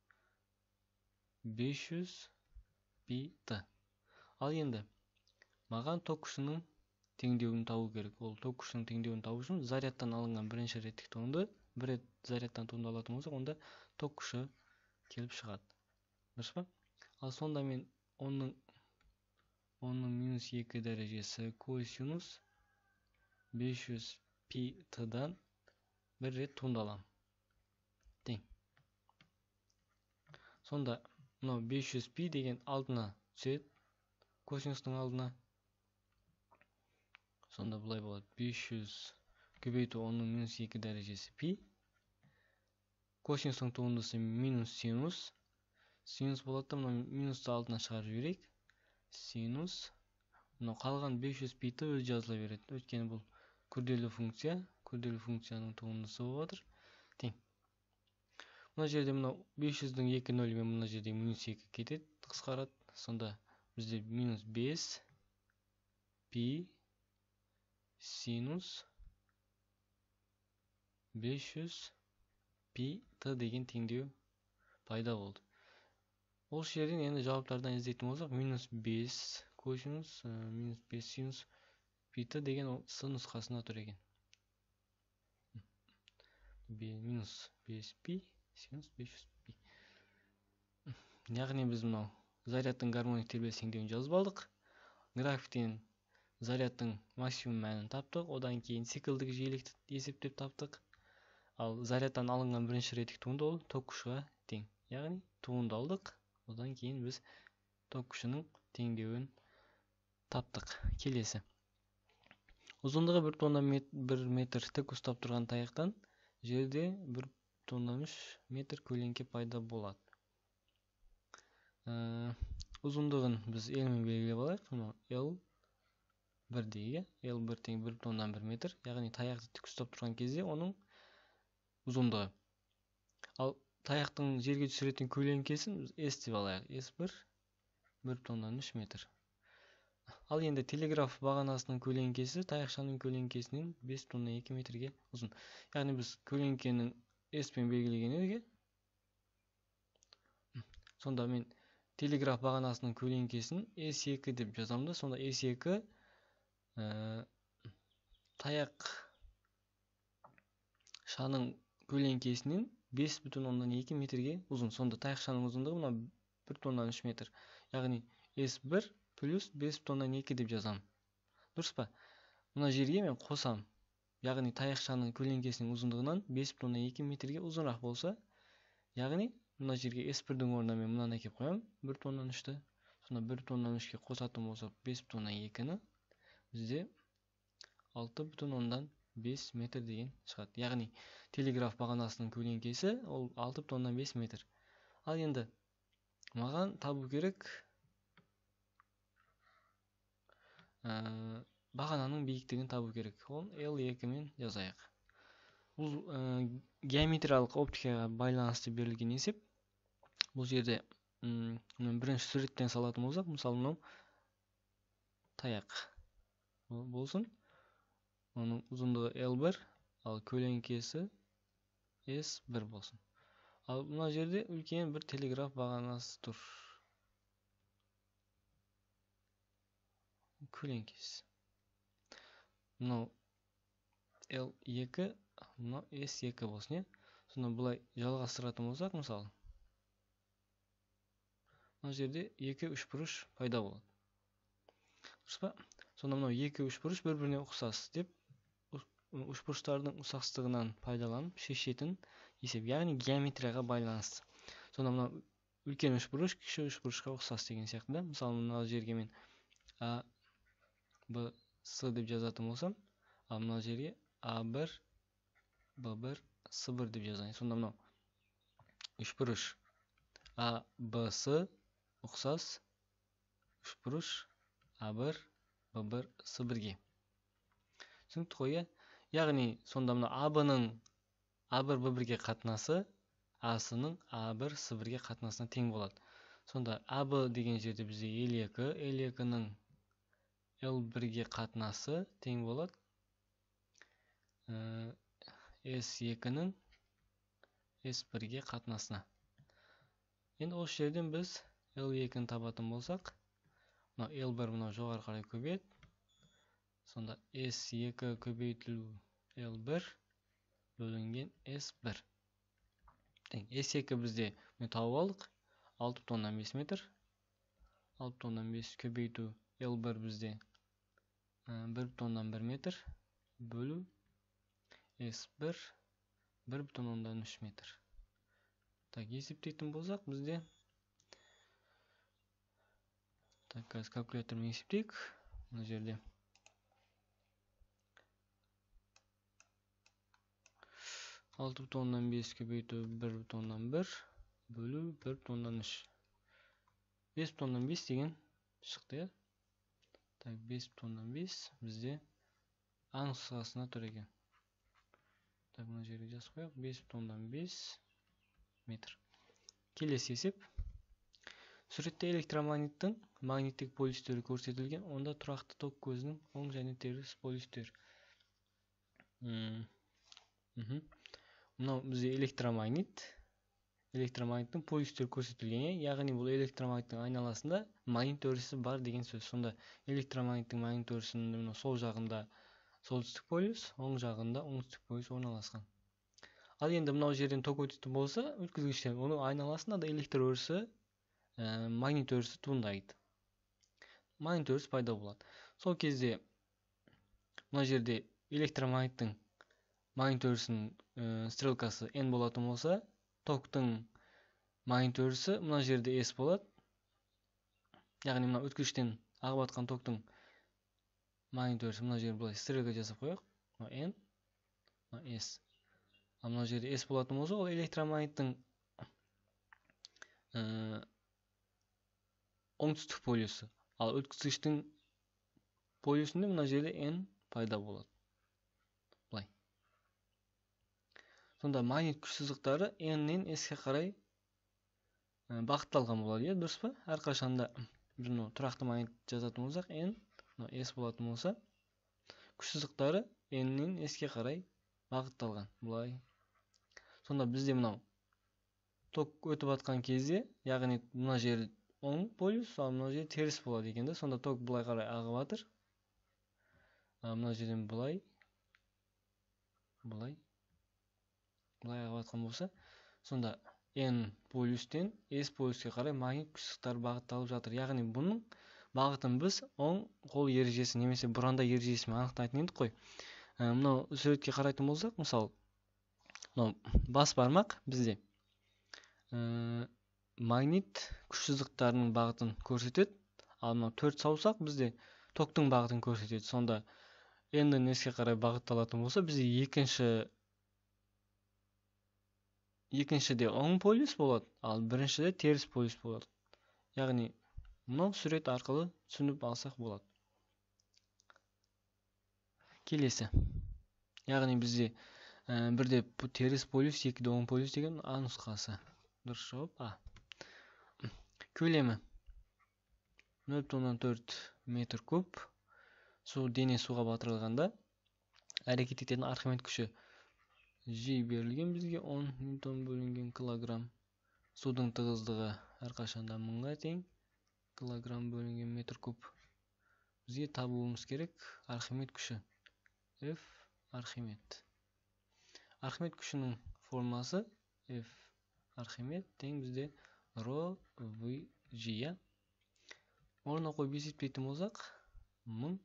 500 пи Т. Ал енді маған ток күшінің теңдеуін табу керек. Ол ток күшінің теңдеуін табу үшін зарядтан алынған бірінші реттік тоғынды бір рет зарядтан туындалатын болса, онда ток күші келіп шығады. Дұрыс па? Ал сонда мен 10-ның минус 2 дәрежесі косинус 500 пи Т-дан бір рет туындалам. Тең. Сонда мынау 500 пи деген алдына түседі. Косинустың алдына. Сонда бұлай болады. 500 көбейту 10-ның минус 2 дәрежесі пи. Косинустың туындысы минус синус. Синус болады да, мынау минусты алдына шығарып жіберейік. Синус. Мынау қалған 500 пи-ті өз жазыла береді. Өйткені бұл күрделі функция. Күрделі функцияның туындысы болып жатыр. Тең. Мына жерде мына 500-дің 2 нөлімен мына жерде минус 2 кетеді, қысқарады. Сонда бізде минус 5 пи синус 500 пи т деген теңдеу пайда болды. Ол жерден енді жауаптардан іздейтін болсақ, минус 5 косинус, минус 5 синус пи т деген с нұсқасында тұр екен. Минус 5 пи синус 500 пи. Яғни біз мынау зарядтың гармоник тербеліс теңдеуін жазып алдық. Графиктен зарядтың максимум мәнін таптық. Одан кейін циклдік жиілікті есептеп таптық. Ал зарядтан алынған бірінші ретік туынды ол ток күшіға тең. Яғни туынды алдық. Одан кейін біз ток күшінің теңдеуін таптық. Келесі. Ұзындығы 1,1 метр тік ұстап тұрған таяқтан жерде 1,3 метр көлеңке пайда болады. Ұзындығын біз L-мен белгілеп алайық. L1 дейік. L1 тең 1,1 метр. Яғни таяқты тік ұстап тұрған кезде оның ұзындығы. Ал таяқтың жерге түсіретін көлеңкесін S деп алайық. S1 1,3 метр. Ал енді телеграф бағанасының көлеңкесі таяқшаның көлеңкесінен 5,2 метрге ұзын. Яғни біз көлеңкенің S-пен белгілеген едік. Сонда мен телеграф бағанасының көлеңкесін S2 деп жазамын да, сонда S2 таяқ шаның көлеңкесінен 5,2 метрге ұзын. Сонда таяқ шаның ұзындығы мына 1,3 метр. Яғни S1 плюс 5,2 деп жазам. Дұрыс па? Мына жерге мен қосам. Яғни таяқшаның көлеңкесінің ұзындығынан 5,2 метрге ұзынырақ болса, яғни мына жерге S1-дің орнына мен мынаны әкеп қоям, 1,3-ті. Сонда 1,3-ке қосатын болсақ 5,2-ні бізде 6,5 метр деген шығады. Яғни телеграф бағанасының көлеңкесі ол 6,5 метр. Ал енді маған табу керек бағананың биіктігін табу керек. Ол L2 мен жазайық. Бұл геометриялық оптикаға байланысты берілген есеп. Бұл жерде бірінші суреттен салатын болсақ, мысалы мынау таяқ болсын. Оның ұзындығы L1, ал көлеңкесі S1 болсын. Ал мына жерде үлкен бір телеграф бағанасы тұр. Көлеңкесі. Мынау L2, мынау S2 болсын, Сонда бұлай жалғастыратын болсақ, мысалы, мына жерде 2 үшбұрыш пайда болады. Дұрыс па? Сонда мынау 2 үшбұрыш бір-біріне ұқсас деп, үшбұрыштардың ұқсастығынан пайдаланып шешетін есеп, яғни геометрияға байланысты. Сонда мынау үлкен үшбұрыш кіші үшбұрышқа ұқсас деген сияқты да. Мысалы, мына жерге мен A, B, S деп жазатын болсам, ал мына жерге A1, B1, S1 деп жазайын. Сонда мынау үшбұрыш A, B, S ұқсас үшбұрыш A1, B1, S1-ге. Түсінікті қой, яғни сонда мына AB-ның A1, B1-ге қатынасы A-сының A1, S1-ге қатынасына тең болады. Сонда AB деген жерде бізде L2, L2-ның L1-ге қатынасы тең болады S2-ның S1-ге қатынасына. Енді осы жерден біз L2-ні табатын болсақ, L1 мынау жоғары қарай көбейеді. Сонда S2 көбейтілу L1 бөлінген S1. S2 бізде тауып алдық. 6,5 метр. 6,5 көбейту L1 бізде 1,1 метр бөлу S1 1,3 метр. Есептейтін болсақ бізде, қазір калькулятормен есептейік. Мына жерде 6,5 көбейту 1,1 бөлу 1,3. 5,5 деген шықты. 5,5 бізде A нұсқасына тұр екен. Мына жерге жазып қояйық. 5,5 метр. Келесі есеп. Суретте электромагниттің магниттік полюстері көрсетілген, онда тұрақты ток көзінің оң және теріс полюстер. Мынау бізде электромагниттің полюстері көрсетілген, яғни бұл электромагниттің айналасында магнит өрісі бар деген сөз. Сонда электромагниттің магнит өрісінің сол жағында солтүстік полюс, оң жағында оңтүстік полюс орналасқан. Ал енді мынау жерден ток өтетін болса, өткізгіштен оның айналасында да электр өрісі, магнит өрісі туындайды. Магнит өрісі пайда болады. Сол кезде мына жерде электромагниттің магнит өрісінің стрелкасы n болатын болса, токтың магнит өрісі мына жерде s болады. Яғни мына өткізгіштен ағып атқан токтың магнит өрісі мына жерде былай стрелка жасап қояйық. n, s. Ал мына жерде s болатын болса, ол электромагниттің оңтүстік полюсы. Ал өткізгіштің полюсінде мына жерде n пайда болады. Былай. Сонда магнит күш сызықтары n-нен s-ке қарай бағытталған болады, дұрыс па? Әрқашанда біз тұрақты магнит жазатын болсақ, n, s болатын болса, күш сызықтары n-нен s-ке қарай бағытталған. Былай. Сонда бізде мынау ток өтіп атқан кезде, яғни мына жер оң полюс, ал мына жер теріс болады екен. Сонда ток былай қарай ағып атыр. Мына жерден былай ағып атқан болса, сонда n полюстен s полюске қарай магнит күш сызықтары бағытталып жатыр. Яғни бұның бағытын біз оң қол ережесі немесе бұранда ережесімен анықтайтын едік қой. Мынау суретке қарайтын болсақ, мысалы, мынау бас бармақ бізде магнит күш сызықтарының бағытын көрсетеді, ал мынау 4 саусақ бізде токтың бағытын көрсетеді. Сонда n-ден s-ке қарай бағытталатын болса, бізде екіншіде оң полюс болады, ал біріншіде теріс полюс болады. Яғни мынау сурет арқылы түсініп алсақ болады. Келесі. Яғни бізде бірде теріс полюс, екіде оң полюс деген А нұсқасы. Дұрыс жауап А. Көлемі 0,4 метр куб. Дене суға батырылғанда әрекет ететін Архимед күші G берілген бізге 10 ньютон бөлінген килограмм. Судың тығыздығы әрқашанда 1000-ға тең, килограмм бөлінген метр куб. Бізге табуымыз керек Архимед күші. F Архимед. Архимед күшінің формуласы F Архимед тең бізде ρ v g. Орнына қойып есептейтін болсақ, 1000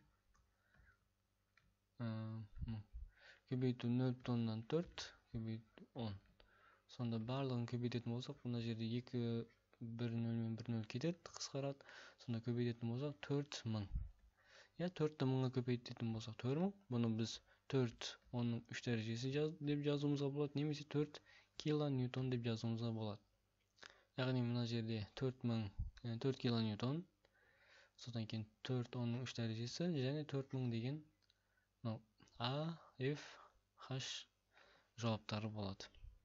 көбейту 0,4 көбейту 10. Сонда барлығын көбейтетін болсақ, мына жерде 2 1 0 мен 1 0 кетеді, қысқарады. Сонда көбейтетін болсақ 4000. 4-ті 1000-ға көбейтетін болсақ 4000. Бұны біз 4 10-ның 3 дәрежесі деп жазуымызға болады, немесе 4 килоньютон деп жазуымызға болады. Яғни мына жерде 4 килоньютон, содан кейін 4 10-ның 3 дәрежесі және 4000 деген А, F, H жауаптары болады.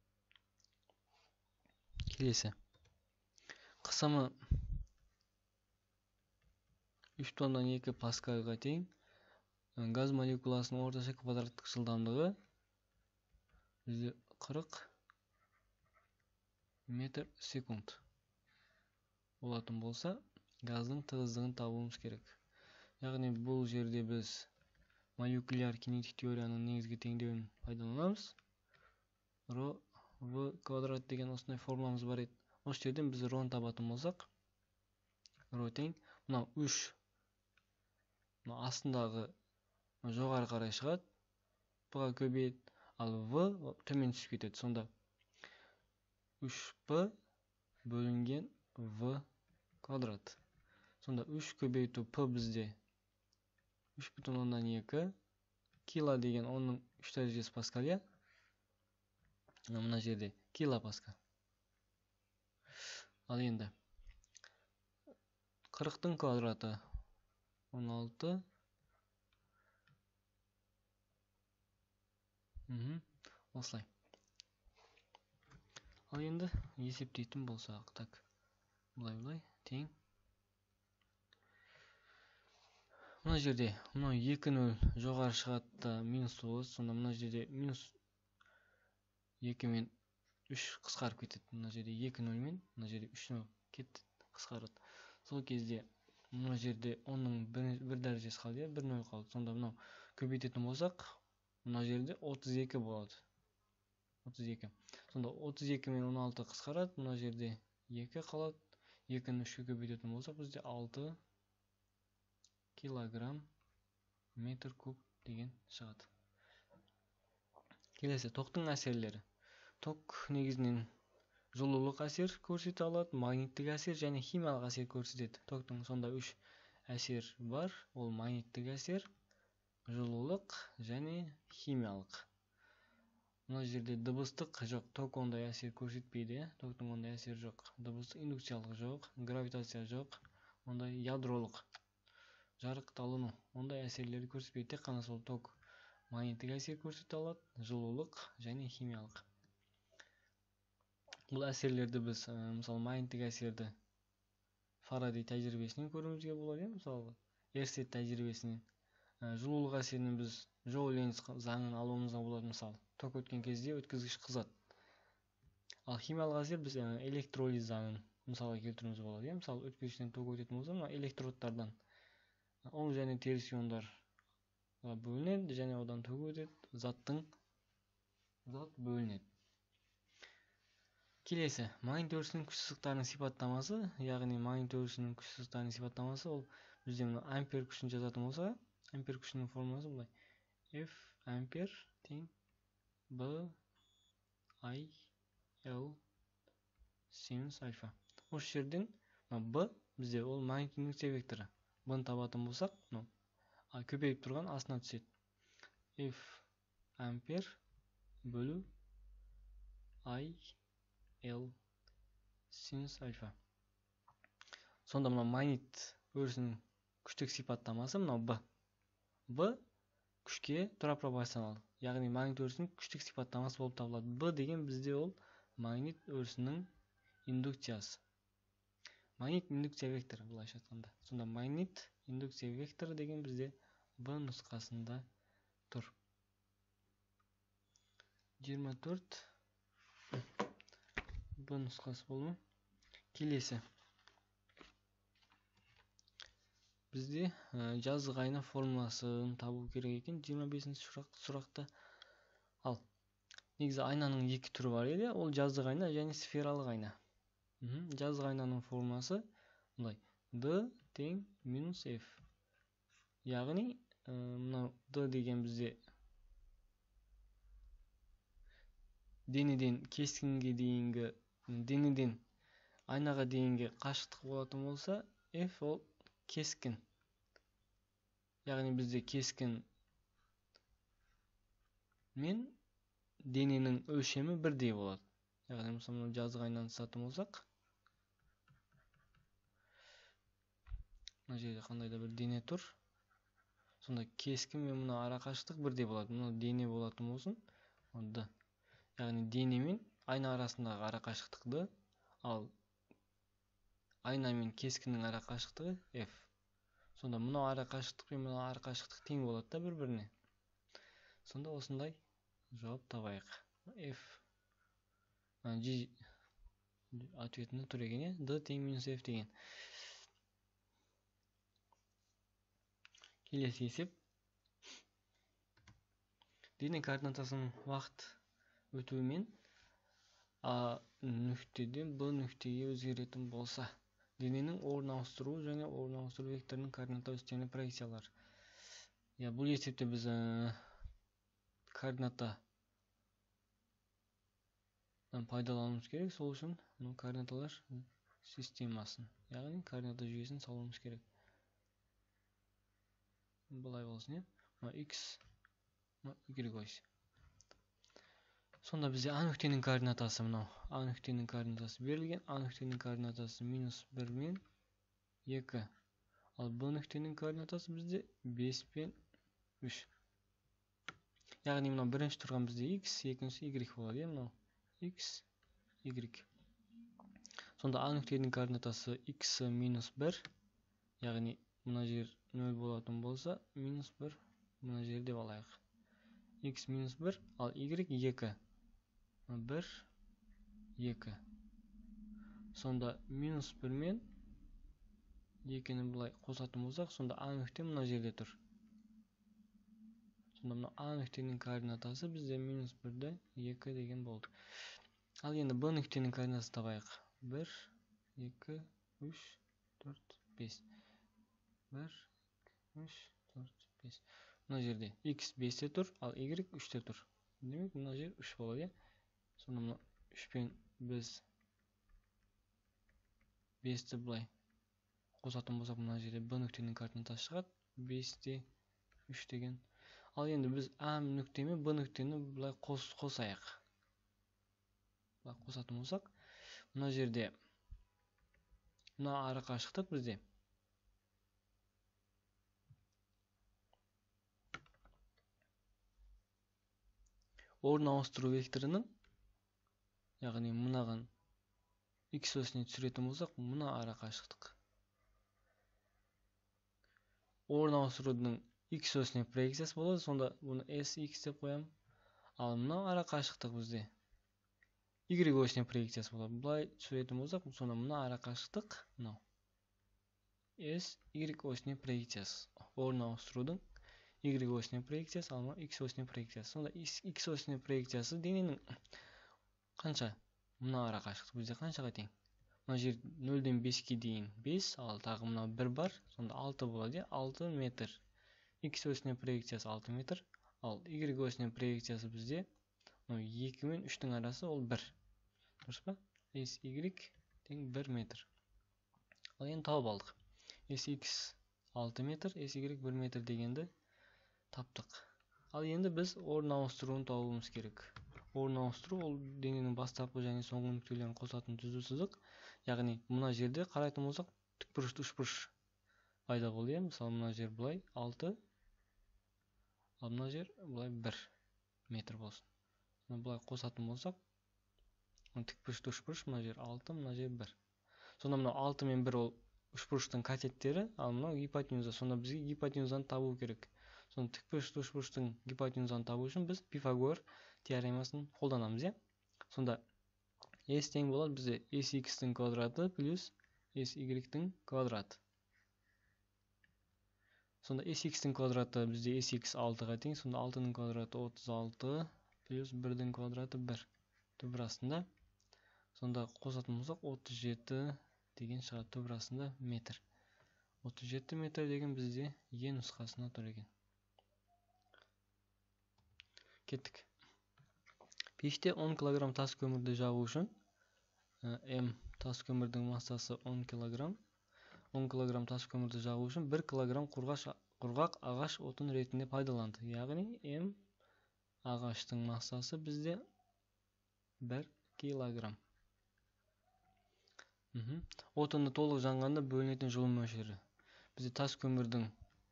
Келесі. Қысымы 3,2 паскальға тең. Газ молекуласының орташа квадраттық жылдамдығы 40 метр секунд болатын болса, газдың тығыздығын табуымыз керек. Яғни бұл жерде біз молекуляр кинетик теорияның негізгі теңдеуін пайдаланамыз. Ρ v квадрат деген осындай формуламыз бар еді. Осы жерден біз ρ-ны табатын болсақ, ρ тең мынау 3 астындағы жоғары қарай шығады, p-ға көбейеді, ал v төмен түсіп кетеді. Сонда 3p бөлінген v квадрат. Сонда 3 көбейту p бізде 3,2 кило деген 10-ның 3 дәрежесі паскаль. Мына жерде килопаскаль. Ал енді 40-тың квадраты 16. Осылай. Ал енді есептейтін болсақ, так, былай тең. Мына жерде мына 2-0 жоғары шығады да минус 9, сонда мына жерде минус 2 мен 3 қысқарып кетеді. Мына жерде 2-0 мен мына жерде 3-0 кетті, қысқарады. Сол кезде мына жерде 10-ның 1 дәрежесі қалды, 1-0 қалды. Сонда мынау көбейтетін болсақ, мына жерде 32 болады. 32. Сонда 32 мен 16 қысқарады, мына жерде 2 қалады. 2-ні 3-ке көбейтетін болсақ, бізде 6 килограмм метр куб деген шығады. Келесі, токтың әсерлері. Ток негізінен жылулық әсер көрсете алады, магниттік әсер және химиялық әсер көрсетеді. Токтың сонда 3 әсер бар. Ол магниттік әсер, жылулық және химиялық. Мына жерде дыбыстық жоқ, ток ондай әсер көрсетпейді. Токтың ондай әсер жоқ. Дыбыстық индукциялық жоқ, гравитация жоқ, ондай ядролық жарықталыну ондай әсерлерді көрсетпейді. Тек қана сол ток магниттік әсер көрсете алады, жылулық және химиялық. Бұл әсерлерді біз, мысалы, магниттік әсерді Фарадей тәжірибесінен көруімізге болады, мысалы, Эрстед тәжірибесінен. Жылулық әсерінен біз Жоule-Ленц заңын алуымызға болады, мысалы, ток өткен кезде өткізгіш қызады. Ал химиялық әсер біз электролиз заңын мысалға келтіруімізге болады. Мысалы, өткізгіштен ток өтетін болса, мына электродтардан оң және теріс иондар бөлінеді және одан ток өтеді, зат бөлінеді. Келесі, магнит өрісінің күш сызықтарының сипаттамасы, яғни магнит өрісінің күш сызықтарының сипаттамасы, ол бізде мына ампер күшін жазатын болса, ампер күшінің формуласы былай: F ампер тең B I L синус альфа. Осы жерден B бізде ол магнит индукция векторы. B-ны табатын болсақ, көбейіп тұрған астына түседі. F ампер бөлу I L синус альфа. Сонда мына магнит өрісінің күштік сипаттамасы мынау B. B күшке тұра пропорционал. Яғни магнит өрісінің күштік сипаттамасы болып табылады. B деген бізде ол магнит өрісінің индукциясы. Магнит индукция векторы былайша айтқанда. Сонда магнит индукция векторы деген бізде B нұсқасында тұр. 24 B нұсқасы болу. Келесі. Бізде жазық айна формуласын табу керек екен 25-ші сұрақта. Ал негізі айнаның екі түрі бар еді, ол жазық айна және сфералық айна. Жазық айнаның формуласы бұлай: D тең минус F. Яғни мынау D деген бізде денеден кескінге дейінгі, денеден айнаға дейінгі қашықтық болатын болса, F ол кескін. Яғни бізде кескін мен дененің өлшемі бірдей болады. Яғни мысалы жазық айнаны сатым болсақ, мына жерде қандай да бір дене тұр. Сонда кескін мен мына ара қашықтық бірдей болады. Мына дене болатын болсын, D. Яғни дене мен айна арасындағы ара қашықтық D, ал айна мен кескіннің ара қашықтығы F. Сонда мынау ара қашықтық пен мынау ара қашықтық тең болады да бір-біріне. Сонда осындай жауап табайық. F G ответінде тұр екен, D тең минус F деген. Келесі есеп. Дене координатасының уақыт өтуімен А нүктеден Б нүктеге өзгеретін болса, дененің орын ауыстыру және орын ауыстыру векторының координата үстемелі проекциялар. Бұл есепте біз координата пайдалануымыз керек. Сол үшін координаталар системасын, яғни координата жүйесін салуымыз керек. Бұлай болсын, X, Y ось. Сонда бізде А нүктенің координатасы мынау. А нүктенің координатасы берілген. А нүктенің координатасы минус 1 мен 2. Ал Б нүктенің координатасы бізде 5 пен 3. Яғни мынау бірінші тұрған бізде X, екінші Y болады. Мынау X, y. Сонда а нүктенің координатасы x минус 1, яғни мына жер 0 болатын болса, минус 1 мына жер деп алайық. X минус 1, ал y 2. 1, 2. Сонда минус 1 мен 2-ні бұлай қосатын болсақ, сонда а нүкте мына жерде тұр. Сонда мына а нүктенің координатасы бізде минус 1-ді 2 деген болды. Ал енді б нүктенің координатасын табайық. 1, 2, 3, 4, 5. 1, 2, 3, 4, 5. Мына жерде x 5-те тұр, ал y 3-те тұр. Демек, мына жер 3 болады. Сонда мына 3 пен біз 5-ті бұлай қосатын болсақ, мына жерде б нүктенің координатасы шығады. 5-те 3 деген. Ал енді біз а нүкте мен б нүктені бұлай қосайық. Бұлай қосатын болсақ, мына жерде мына ара қашықтық бізде орын ауыстыру векторының, яғни мынаған x осіне түсіретін болсақ, мына ара қашықтық. Орын ауыстырудың x осіне проекциясы болады, сонда бұны sx деп қоямын. Ал мына ара қашықтық бізде y осіне проекциясы болады. Бұлай түсіретін болсақ, сонда мына ара қашықтық мынау s y осіне проекциясы. Орын ауыстырудың y осіне проекциясы, ал x осіне проекциясы. Сонда x осіне проекциясы дененің қанша? Мына ара қашықтық бізде қаншаға тең? Мына жер 0-ден 5-ке дейін 5, ал тағы мына 1 бар, сонда 6 болады, 6 метр. X осіне проекциясы 6 метр, ал y осіне проекциясы бізде 2 мен 3-тің арасы ол 1. Дұрыс па? SY тең 1 метр. Ал енді тауып алдық. SX 6 метр, SY 1 метр дегенді таптық. Ал енді біз орын ауыстыруын табуымыз керек. Орын ауыстыру ол дененің бастапқы және соңғы нүктелерін қосатын түзу сызық. Яғни мына жерде қарайтын болсақ, тікбұрышты үшбұрыш пайда болды. Мысалы мына жер былай 6, ал мына жер былай 1 метр болсын. Былай қосатын болсақ, тікбұрышты үшбұрыш, мына жер 6, мына жер 1. Сонда мына 6 мен 1 ол үшбұрыштың катеттері, ал мынау гипотенуза. Сонда бізге гипотенузаны табу керек. Сонда тікбұрышты үшбұрыштың гипотенузаны табу үшін біз Пифагор теоремасын қолданамыз, Сонда s тең болады бізде sx-тің квадраты плюс sy-тің квадраты. Сонда sx-тің квадраты бізде sx 6-ға тең, сонда 6-ның квадраты 36 плюс 1-дің квадраты 1. Түбір астында. Сонда қосатын болсақ 37 деген шығады, түбір астында метр. 37 метр деген бізде е нұсқасына тұр екен. Кеттік. Пеште 10 кг тас көмірді жағу үшін М тас көмірдің массасы 10 кг. 10 кг тас көмірді жағу үшін 1 кг құрғақ ағаш отын ретінде пайдаланды. Яғни М ағаштың массасы бізде 1 кг. Отынды толық жанғанда бөлінетін жылу мөлшері. Бізде тас көмірдің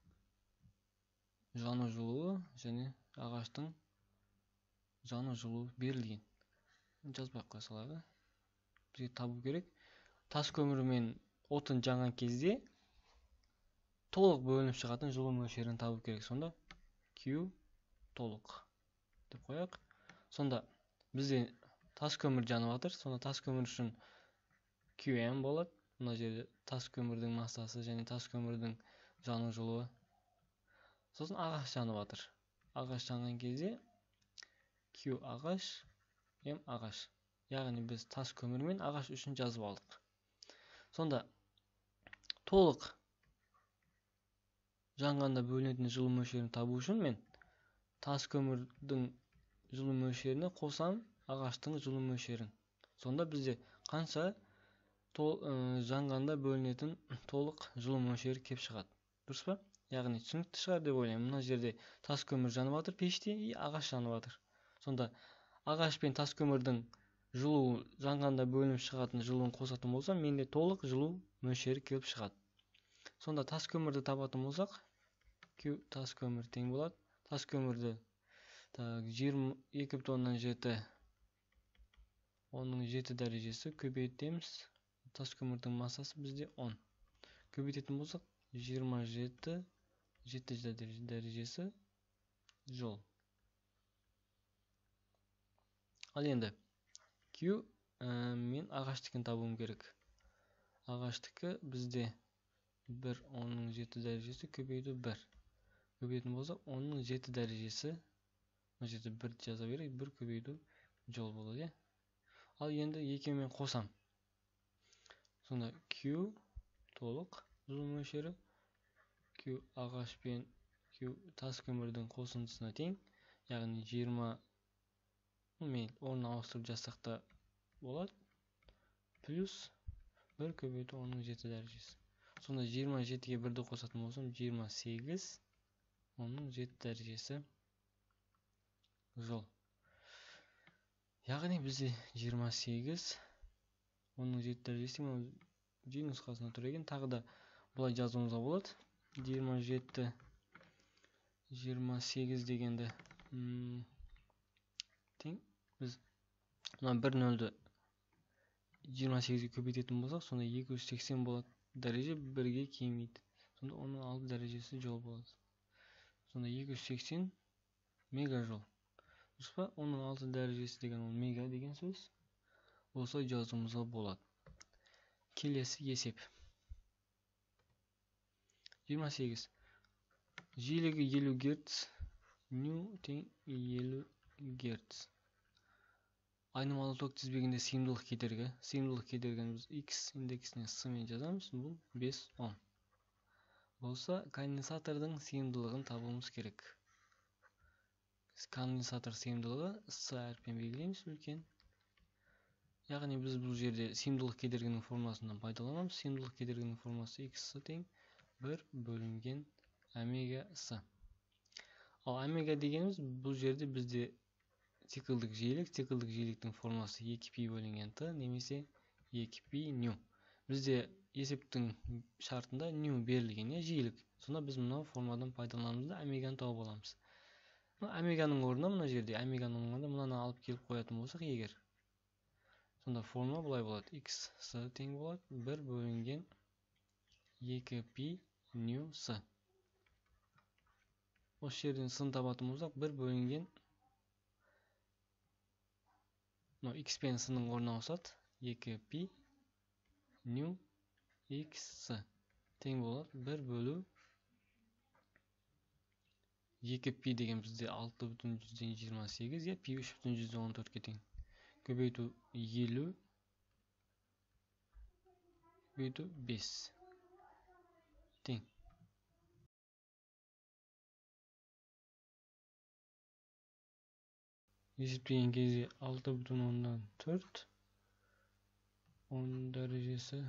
жану жылуы және ағаштың жану жылуы берілген. Жазбай қоя салайық. Бізге табу керек. Тас көмірі мен отын жанған кезде толық бөлініп шығатын жылу мөлшерін табу керек. Сонда Q толық деп қояйық. Сонда бізде тас көмір жанып жатыр. Сонда тас көмір үшін Qm болады. Мына жерде тас көмірдің массасы және тас көмірдің жану жылуы. Сосын ағаш жанып жатыр. Ағаш жанған кезде Q ағаш, М ағаш. Яғни біз тас көмір мен ағаш үшін жазып алдық. Сонда толық жанғанда бөлінетін жылу мөлшерін табу үшін мен тас көмірдің жылу мөлшеріне қосам ағаштың жылу мөлшерін. Сонда бізде қанша жанғанда бөлінетін толық жылу мөлшері кеп шығады. Дұрыс па? Яғни түсінікті шығар деп ойлаймын. Мына жерде тас көмір жанып жатыр пеште, ағаш жанып жатыр. Сонда ағаш пен тас көмірдің жылу жанғанда бөлініп шығатын жылуын қосатын болсам, менде толық жылу мөлшері келіп шығады. Сонда тас көмірді табатын болсақ, Q тас көмір тең болады. Тас көмірді 22,7 10-7 дәрежесі көбейтеміз. Тас көмірдің массасы бізде 10. Көбейтетін болсақ 27 дәрежесі жол. Ал енді Q мен ағаштікін табуым керек. Ағаштікі бізде 1 10-7 дәрежесі көбейту 1. Көбейтетін болсақ 10-7 дәрежесі, мына жерде 1 жаза берейік, 1 көбейту жол болады. Ал енді екеуімен қосам. Сонда Q толық жол мөлшері Q ағаш пен Q тас көмірдің қосындысына тең, яғни 20 мен орнын ауыстырып жазсақ та болады, плюс 1 көбейту 10-7 дәрежесі. Сонда 27-ге 1-ді қосатын болсам 28 10-7 дәрежесі жол. Яғни бізде 28 10-7 дәрежесі G нұсқасына тұр екен. Тағы да бұлай жазуымызға болады. 27 28 дегенді тең, біз мына 1 нөлді 28-ге көбейтетін болсақ, сонда 280 болады. Дәреже 1-ге кемейді. Сонда 16 дәрежесі жол болады. Сонда 280 мегажол. Дұрыс па? 16 дәрежесі деген ол мега деген сөз. Осылай жазуымызға болады. Келесі есеп. 28. Жиілігі 50 Гц, ню тең 50 Гц. Айнымалы ток тізбегінде сыйымдылық кедергі. Сыйымдылық кедергіні біз X индексіне с мен жазамыз. Бұл 5 Ом. Болса, конденсатордың сыйымдылығын табуымыз керек. Конденсатор сыйымдылығы с әріппен белгілейміз, үлкен. Яғни біз бұл жерде сыйымдылық кедергінің формуласынан пайдаланамыз. Сыйымдылық кедергінің формуласы X тең 1 бөлінген омега с. Ал омега дегеніміз бұл жерде бізде циклдік жиіліктің формуласы 2π бөлінген Т немесе 2π ню. Бізде есептің шартында ню берілген, жиілік. Сонда біз мынау формуладан пайдаланамыз да омеганы тауып аламыз. Омеганың орнына мына жерде омеганың орнына мынаны алып келіп қоятын болсақ егер, сонда формула былай болады. X с тең болады 1 бөлінген 2π ню с. Осы жерден сын табатын болсақ 1 бөлінген X пен сының орнына ауысады. 2π ню X с тең болады 1 бөлу 2π деген бізде 6,28, пи 3,14-ке тең. Көбейту 50 көбейту 5 тең. Есептеген кезде 6,4 10 дәрежесі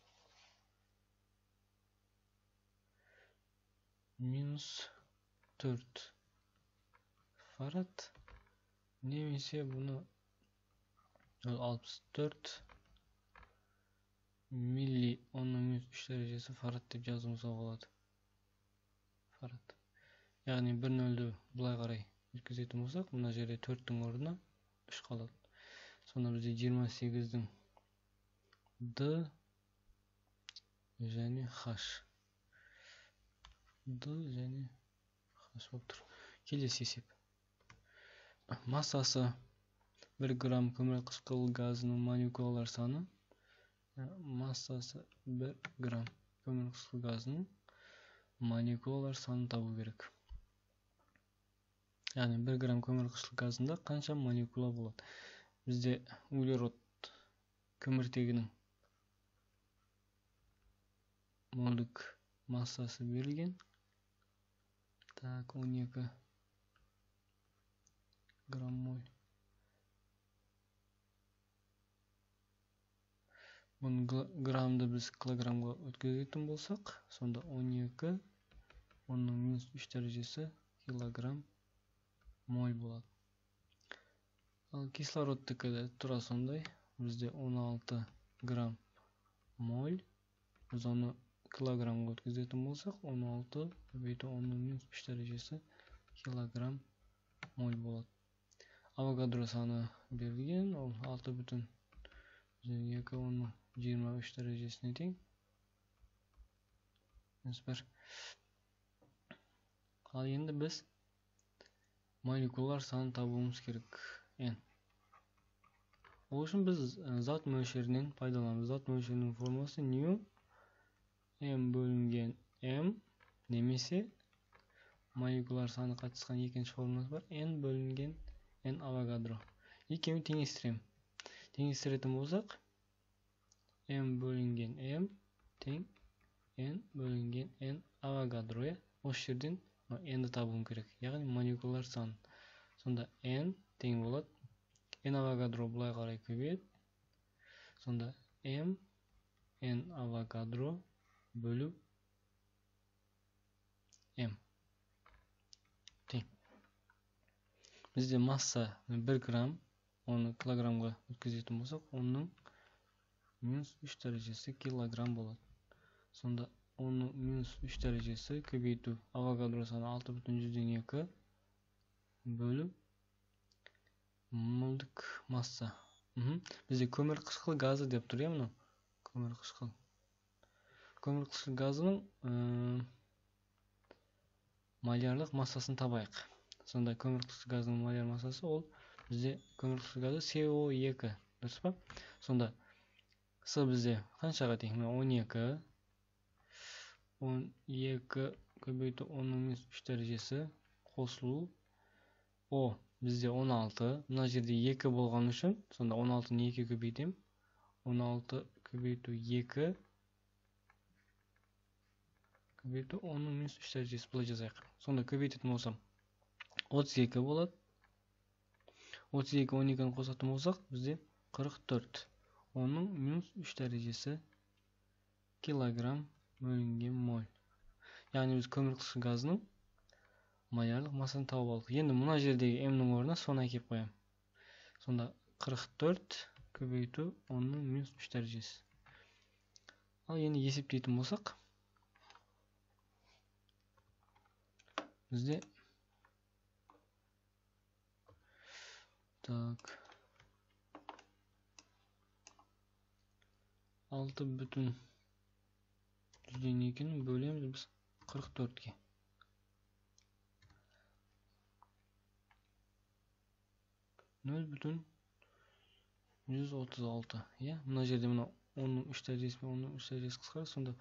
минус 4 фарад, немесе бұны 64 милли 10-3 дәрежесі фарад деп жазуымызға болады. Фарад. Яғни 1 нөлді бұлай қарай өткізетін болсақ, мына жерде 4-тің орнына 3 қалады. Сонда бізде 28-дің D және H. D және H болып тұр. Келесі есеп. Массасы 1 грамм көмірқышқыл газының молекулалар саны. Массасы 1 грамм көмірқышқыл газының молекулалар санын табу керек. Яғни 1 грамм көмірқышқыл газында қанша молекула болады? Бізде углерод көміртегінің молдық массасы берілген. Так, 12 грамм моль. Бұны граммды біз килограммға өткізетін болсақ, сонда 12 10-3 дәрежесі килограмм моль болады. Ал кислородтікі де тура сондай. Бізде 16 грамм моль. Біз оны килограммға өткізетін болсақ, 16 көбейту 10-3 дәрежесі килограмм моль болады. Авогадро саны берілген, ол 6,2 оның 23 дәрежесіне тең. Ал енді біз молекулалар санын табуымыз керек. N. Ол үшін біз зат мөлшерінен пайдаланамыз. Зат мөлшерінің формуласы ню m бөлінген m, немесе молекулалар саны қатысқан екінші формуласы бар, n бөлінген n авогадро. Екеуін теңестірем. Теңестіретін болсақ, m бөлінген m тең n бөлінген n авогадро. Осы жерден n-ді табуым керек, яғни молекулалар саны. Сонда n тең болады. n авогадро бұлай қарай көбейеді. Сонда m n авогадро бөлу m тең. Бізде масса 1 грамм, оны килограммға өткізетін болсақ, оның -3 дәрежесі килограмм болады. Сонда оның -3 дәрежесі көбейту авогадро саны 6,2 бөлу молдық масса. Бізде көмір қышқыл газы деп тұр, мынау. Көмір қышқыл. Көмір қышқыл газының малярлық массасын табайық. Сонда көмір қышқыл газының маляр массасы ол бізде көмір қышқыл газы CO2, дұрыс па? Сонда С бізде қаншаға тең? 12 көбейту 10-3 дәрежесі қосылу. О бізде 16. Мына жерде 2 болған үшін, сонда 16-ны 2 көбейтем. 16 көбейту 2 көбейту 10-3 дәрежесі, бұлай жазайық. Сонда көбейтетін болсам 32 болады. 32 12-ні қосатын болсақ, бізде 44. Оның -3 дәрежесі килограмм бөлінген моль. Яғни біз көмір қышқыл газының малярлық массасын тауып алдық. Енді мына жердегі m-нің орнына соны әкеп қоямын. Сонда 44 көбейту 10-3 дәрежесі. Ал енді есептейтін болсақ, бізде 6,2-ні бөлеміз біз 44-ке. -136. Мына жерде мына 10-3 дәрежесі мен 10-3 дәрежесі қысқарады. Сонда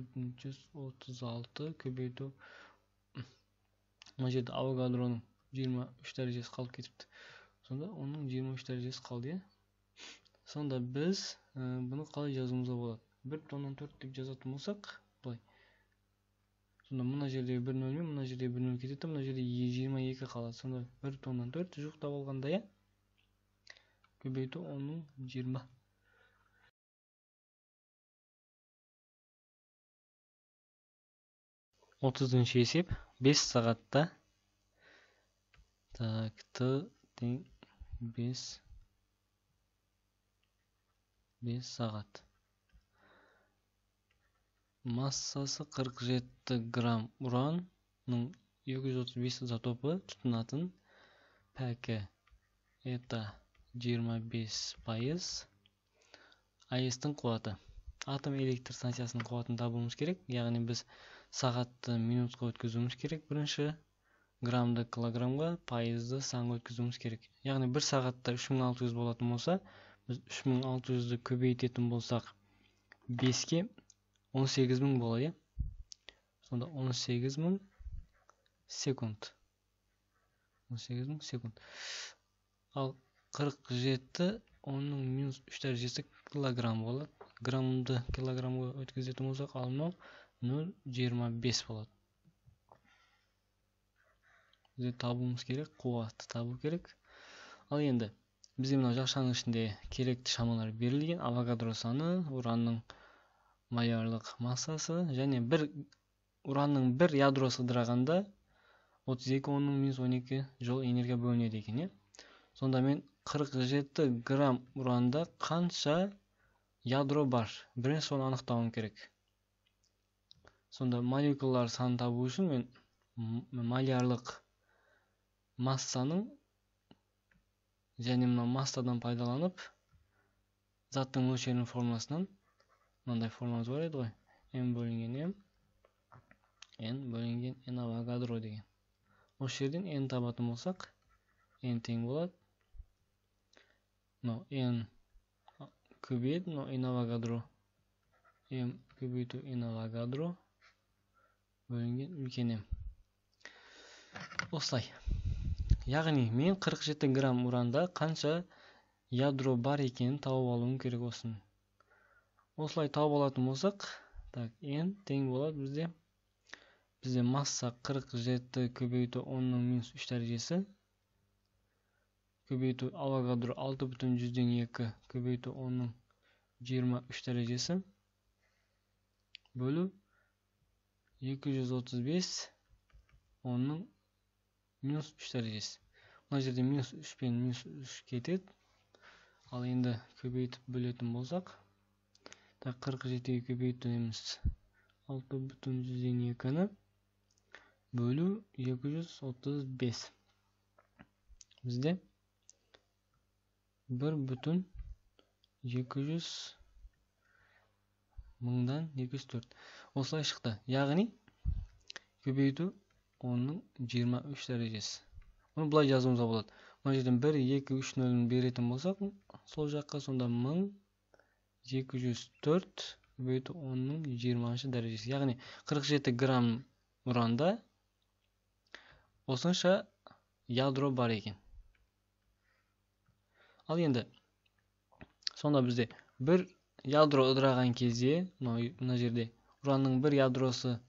136 көбейту. Мына жерде авогадроның 23 дәрежесі қалып кетіпті. Сонда оның 23 дәрежесі қалды. Сонда біз бұны қалай жазуымызға болады? 1/4 деп жазатын болсақ, бұлай. Сонда мына жерде 1 нөл мен мына жерде 1 нөл кетеді, мына жерде 22 қалады. Сонда 1/4 жоқтап алғанда, көбейту 10-20. 30-ші есеп 5 сағатта. Т тең 5 сағат. Массасы 47 грамм уранның 235 изотопы тұтынатын пәкі это 25%. АЭС-тің қуаты. Атом электр станциясының қуатын табуымыз керек. Яғни біз сағатты минутқа өткізуіміз керек. Бірінші граммды килограммға, пайызды санға өткізуіміз керек. Яғни 1 сағатта 3600 болатын болса, біз 3600-ді көбейтетін болсақ 5-ке 18000 болады. Сонда 18000 секунд. 18000 секунд. Ал 47 оның -3 дәрежесі килограмм болады. Граммды килограммға өткізетін болсақ, ал 0,25 болады. Бізде табуымыз керек, қуатты табу керек. Ал енді бізде мына жақшаның ішінде керекті шамалар берілген. Авогадро саны, уранның малярлық массасы, және уранның бір ядросы ыдырағанда 32 жол энергия бөлінеді екен. Сонда мен 47 грамм уранда қанша ядро бар? Бірінші соны анықтауым керек. Сонда молекулалар санын табу үшін мен малярлық массаның және мына массадан пайдаланып заттың мөлшерінің формуласынан мынандай формуламыз бар еді ғой. М бөлінген М, N бөлінген N Авогадро деген. Осы жерден N табатын болсақ, N тең болады. Мынау N көбейеді, мынау N Авогадро. М көбейту N Авогадро бөлінген үлкен М. Осылай. Яғни мен 47 грамм уранда қанша ядро бар екенін тауып алуым керек осыны. Осылай тауып алатын болсақ, так, N тең болады бізде масса 47 көбейту 10-ның минус 3 дәрежесі, көбейту Авогадро 6,2 көбейту 10-ның 23 дәрежесі, бөлу 235 10-ның минус 3 дәрежесі. Мына жерде минус 3 пен минус 3 кетеді. Ал енді көбейтіп бөлетін болсақ, 47-ге көбейтеміз 6,2-ні бөлу 235. Бізде 1,200 мыңдан 204. Осылай шықты. Яғни көбейту 10-ның 23 дәрежесі. Оны бұлай жазуымызға болады. Мына жерден 1, 2, 3 нөлін беретін болсақ, сол жаққа сонда 1204 көбейту 10-ның 20 дәрежесі. Яғни 47 грамм уранда осынша ядро бар екен. Ал енді сонда бізде бір ядро ыдыраған кезде, мына жерде уранның бір ядросы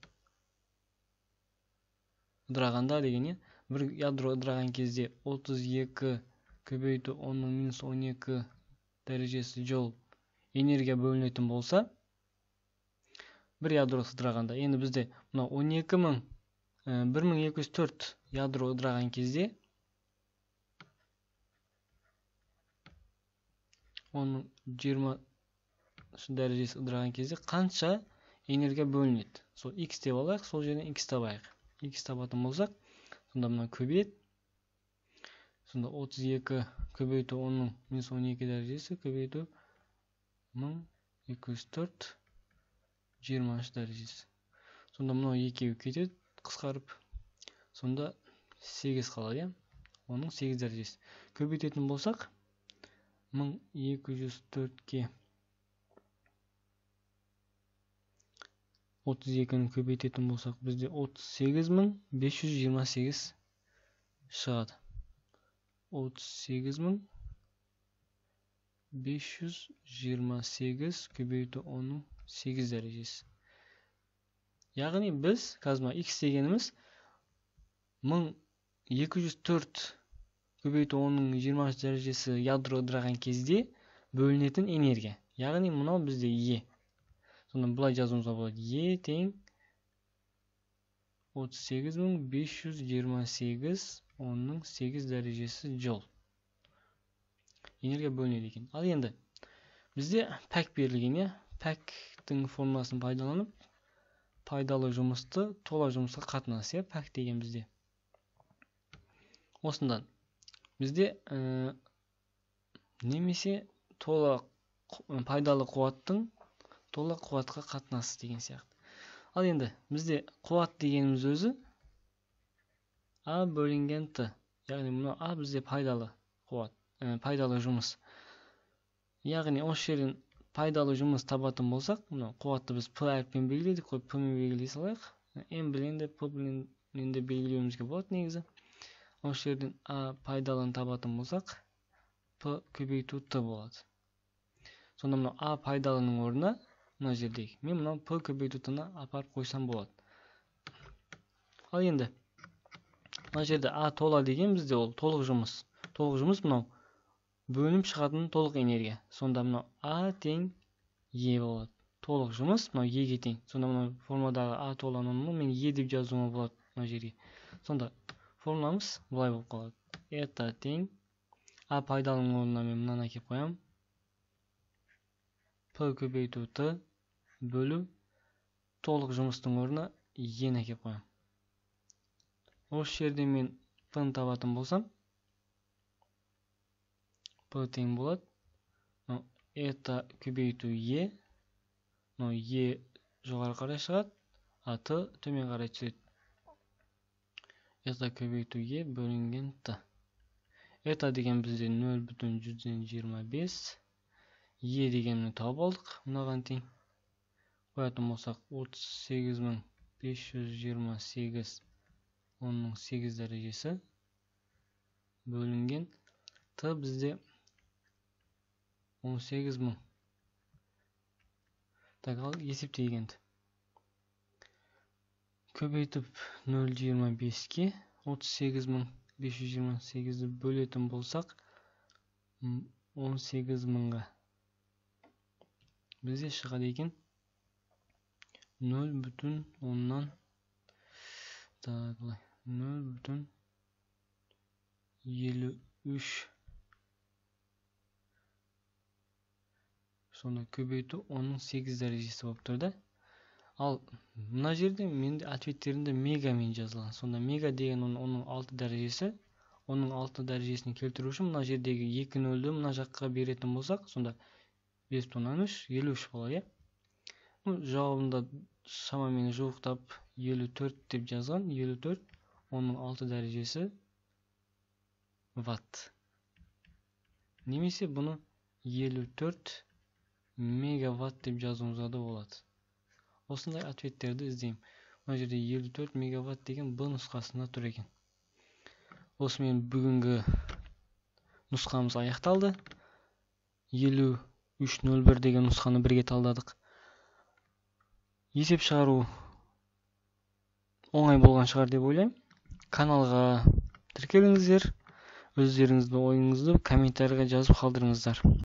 ыдырағанда деген, бір ядро ыдыраған кезде 32 көбейту 10-ның минус 12 дәрежесі жол энергия бөлінетін болса, бір ядросы ыдырағанда, енді бізде 1204 ядро ыдыраған кезде 10-ның 20 дәрежесі ыдыраған кезде қанша энергия бөлінеді? Сол x деп алайық, сол жерден x табайық. X табатын болсақ, сонда мына көбейеді. Сонда 32 көбейту 10-ның минус 12 дәрежесі көбейту 1204 20 дәрежесі. Сонда мынау екеуі кетеді, қысқарып. Сонда 8 қалады, оның 8 дәрежесі. Көбейтетін болсақ, 1204-ке 32-ні көбейтетін болсақ, бізде 38528 шығады. 38528 көбейту 10-ның 8 дәрежесі. Яғни біз, қазір x дегеніміз 1204 көбейту 10-ның 20 дәрежесі ядро ыдыраған кезде бөлінетін энергия. Яғни мынау бізде E. Сонда бұлай жазуымызға болады. E тең 38528 10-ның 8 дәрежесі жол энергия бөлінеді екен. Ал енді бізде пәк берілген, пәктің формуласын пайдаланып пайдалы жұмысты тола жұмысқа қатынасы, пәк деген бізде. Осындан бізде немесе пайдалы қуаттың тола қуатқа қатынасы деген сияқты. Ал енді бізде қуат дегеніміз өзі А бөлінген Т. Яғни мына А бізде пайдалы қуат, пайдалы жұмыс. Яғни осы жерден пайдалы жұмыс табатын болсақ, мына қуатты біз П әріппен белгіледік қой, П мен белгілей салайық. М білен де П білен де белгілеуімізге болады негізі. Осы жерден А пайдалын табатын болсақ, П көбейту Т болады. Сонда мына А пайдалының орнына мына жердегі мен мынау П көбейту Т-ны апарып қойсам болады. Ал енді мына жерде А тола деген бізде ол толық жұмыс. Толық жұмыс мынау бөлініп шығатын толық энергия. Сонда мынау А тең Е болады. Толық жұмыс мынау Е-ге тең. Сонда мынау формадағы А толаның мен Е деп жазуыма болады мына жерге. Сонда формуламыз былай болып қалады. Это тең А пайдалының орнына мен мынаны әкеп қоямын. П көбейту Т бөлу толық жұмыстың орнына Е-ні әкеп қоямын. Осы жерде мен П-ны табатын болсам, P тең болады. Это көбейту Е. Е жоғары қарай шығады, а Т төмен қарай түседі. Это көбейту Е бөлінген Т. Это деген бізде 0,125. Е дегенні тауып алдық. Мынаған тең. Қоятын болсақ 38.528 оның 8 дәрежесі бөлінген Т бізде 18.000. Так, ал есептегенді. Көбейтіп 0,25-ке 38.528-ді бөлетін болсақ 18.000-ға бізде шығады екен 0,53. Сонда көбейту оның 8 дәрежесі болып тұрды. Ал мына жерде менде ответтерінде мегамен жазылған. Сонда мега деген оның 6 дәрежесі. Оның 6 дәрежесін келтіру үшін мына жердегі 2 нөлді мына жаққа беретін болсақ, сонда 5,3 53 болады. Жауабында шамамен жуықтап 54 деп жазған. 54 оның 6 дәрежесі ватт. Немесе бұны 54 мегаватт деп жазуымызға да болады. Осындай ответтерді іздеймін. Мына жерде 54 мегаватт деген Б нұсқасында тұр екен. Осымен бүгінгі нұсқамыз аяқталды. 5301 деген нұсқаны бірге талдадық. Есеп шығару оңай болған шығар деп ойлаймын. Каналға тіркеліңіздер. Өздеріңіздің ойыңызды комментарийға жазып қалдырыңыздар.